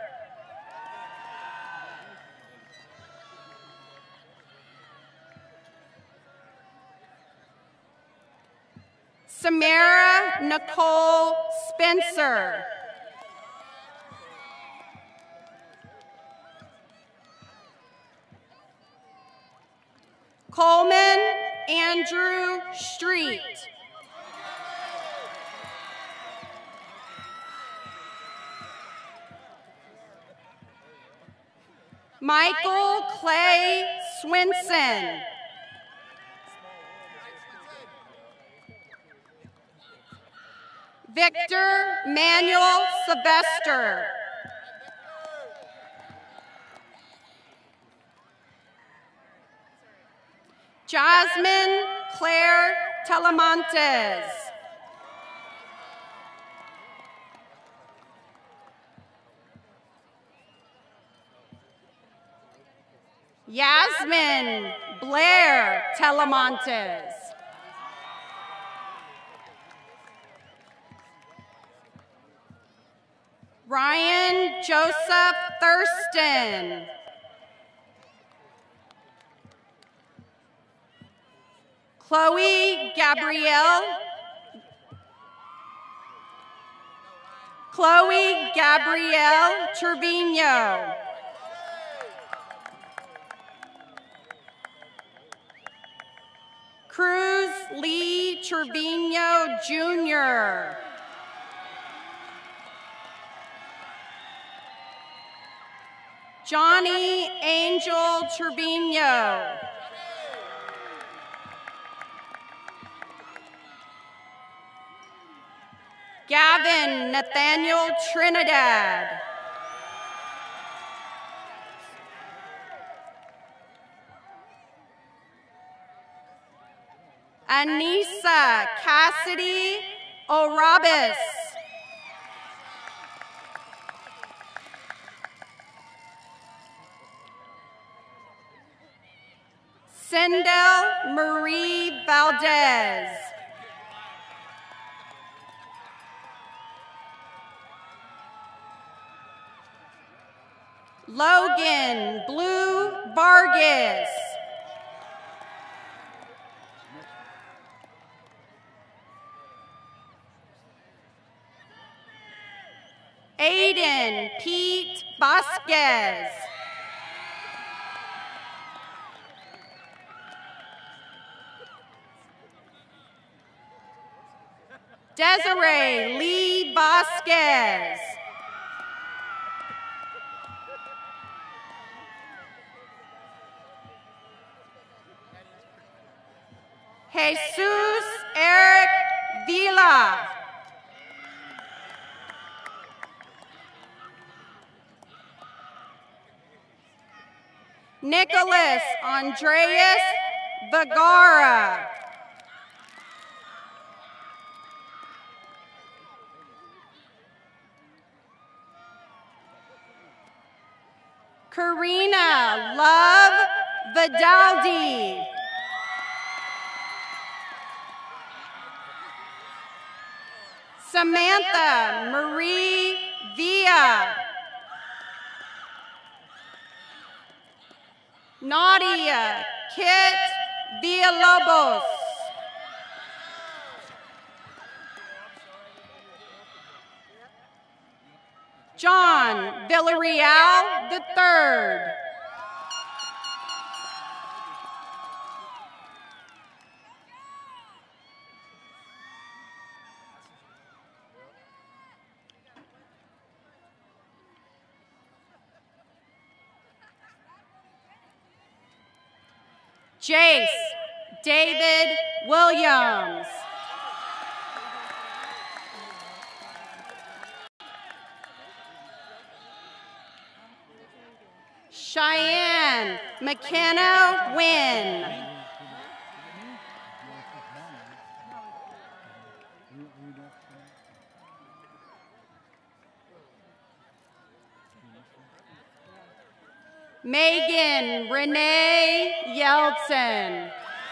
Samara Nicole Spencer. Coleman Andrew Street. Michael Clay Swinson. Victor Manuel Sylvester. Jasmine Claire Telemontes. Yasmin Blair Telemontes. Ryan Joseph Thurston. Chloe Gabrielle Trevino. Cruz Lee Trevino Jr. Johnny Angel Trevino. Gavin Nathaniel Trinidad. Anissa Cassidy Orabis. Sindel Marie Valdez. Logan Blue Vargas. Aiden Pete Vasquez. Desiree Lee Vasquez. Jesus Eric Vila. Nicholas Andreas Vergara. Karina Love Vidaldi. Samantha Marie Villa. Nadia Kit Villalobos. John Villarreal III. Jace David Williams. Cheyenne McKenna Wynn. Megan Renee Yeltsin.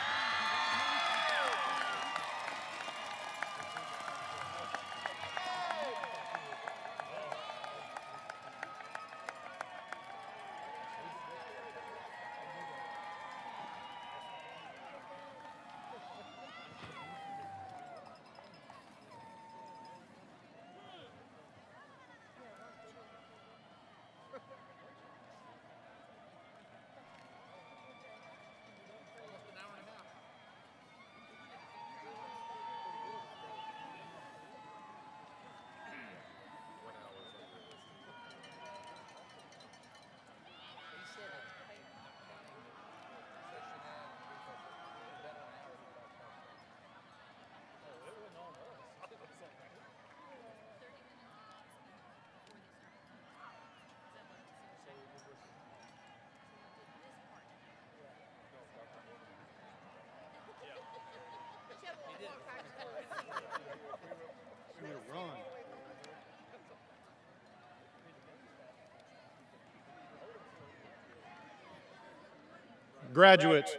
Graduates,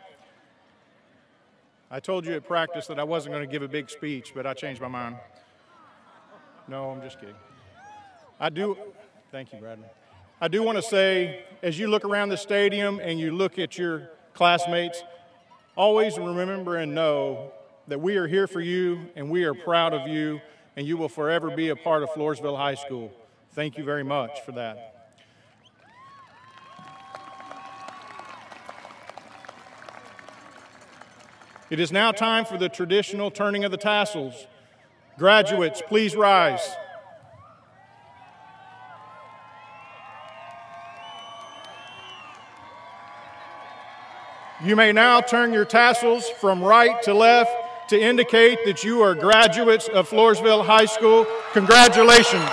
I told you at practice that I wasn't going to give a big speech, but I changed my mind. No, I'm just kidding. Thank you, Bradley. I do want to say, as you look around the stadium and you look at your classmates, always remember and know that we are here for you and we are proud of you, and you will forever be a part of Floresville High School. Thank you very much for that. It is now time for the traditional turning of the tassels. Graduates, please rise. You may now turn your tassels from right to left to indicate that you are graduates of Floresville High School. Congratulations.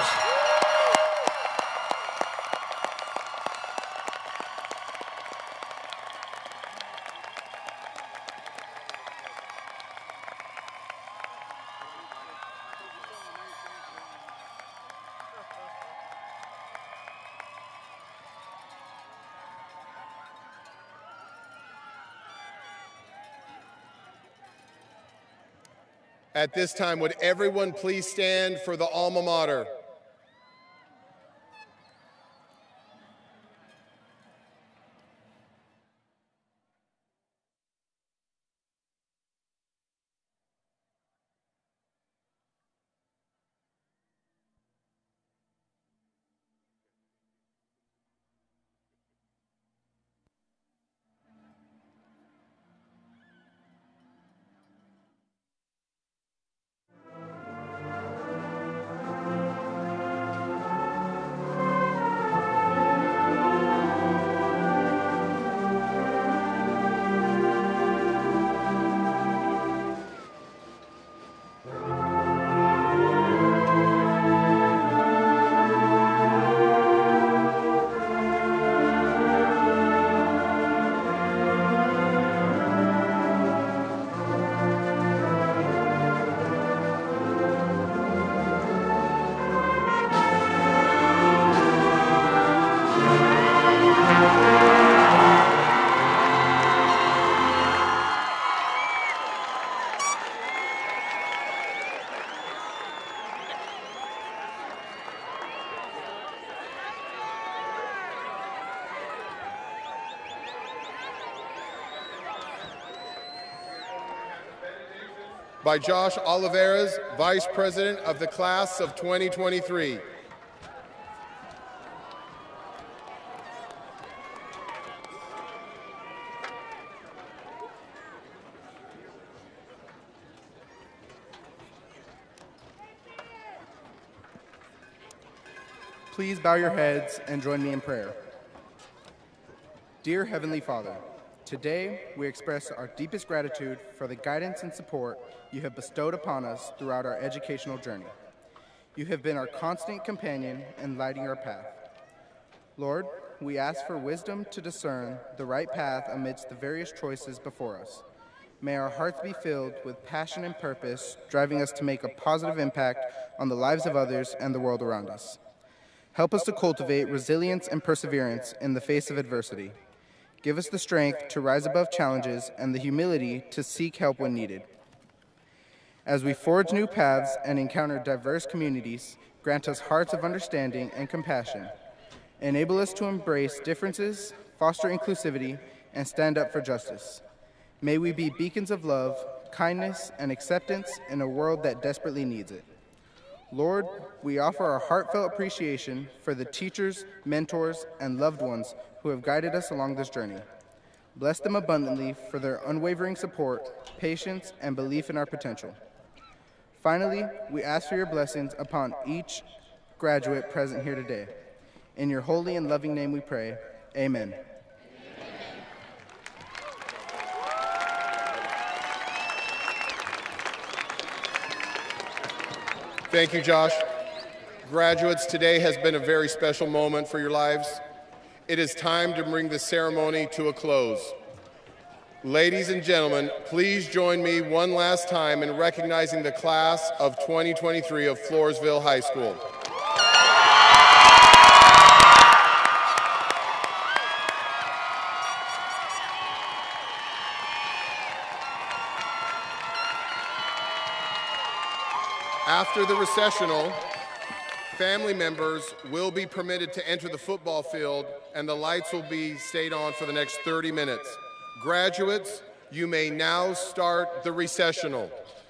At this time, would everyone please stand for the alma mater? By Josh Oliveras, Vice President of the Class of 2023. Please bow your heads and join me in prayer. Dear Heavenly Father, today we express our deepest gratitude for the guidance and support you have bestowed upon us throughout our educational journey. You have been our constant companion in lighting our path. Lord, we ask for wisdom to discern the right path amidst the various choices before us. May our hearts be filled with passion and purpose, driving us to make a positive impact on the lives of others and the world around us. Help us to cultivate resilience and perseverance in the face of adversity. Give us the strength to rise above challenges and the humility to seek help when needed. As we forge new paths and encounter diverse communities, grant us hearts of understanding and compassion. Enable us to embrace differences, foster inclusivity, and stand up for justice. May we be beacons of love, kindness, and acceptance in a world that desperately needs it. Lord, we offer our heartfelt appreciation for the teachers, mentors, and loved ones who have guided us along this journey. Bless them abundantly for their unwavering support, patience, and belief in our potential. Finally, we ask for your blessings upon each graduate present here today. In your holy and loving name we pray, amen. Thank you, Josh. Graduates, today has been a very special moment for your lives. It is time to bring this ceremony to a close. Ladies and gentlemen, please join me one last time in recognizing the class of 2023 of Floresville High School. After the recessional, family members will be permitted to enter the football field and the lights will be stayed on for the next 30 minutes. Graduates, you may now start the recessional.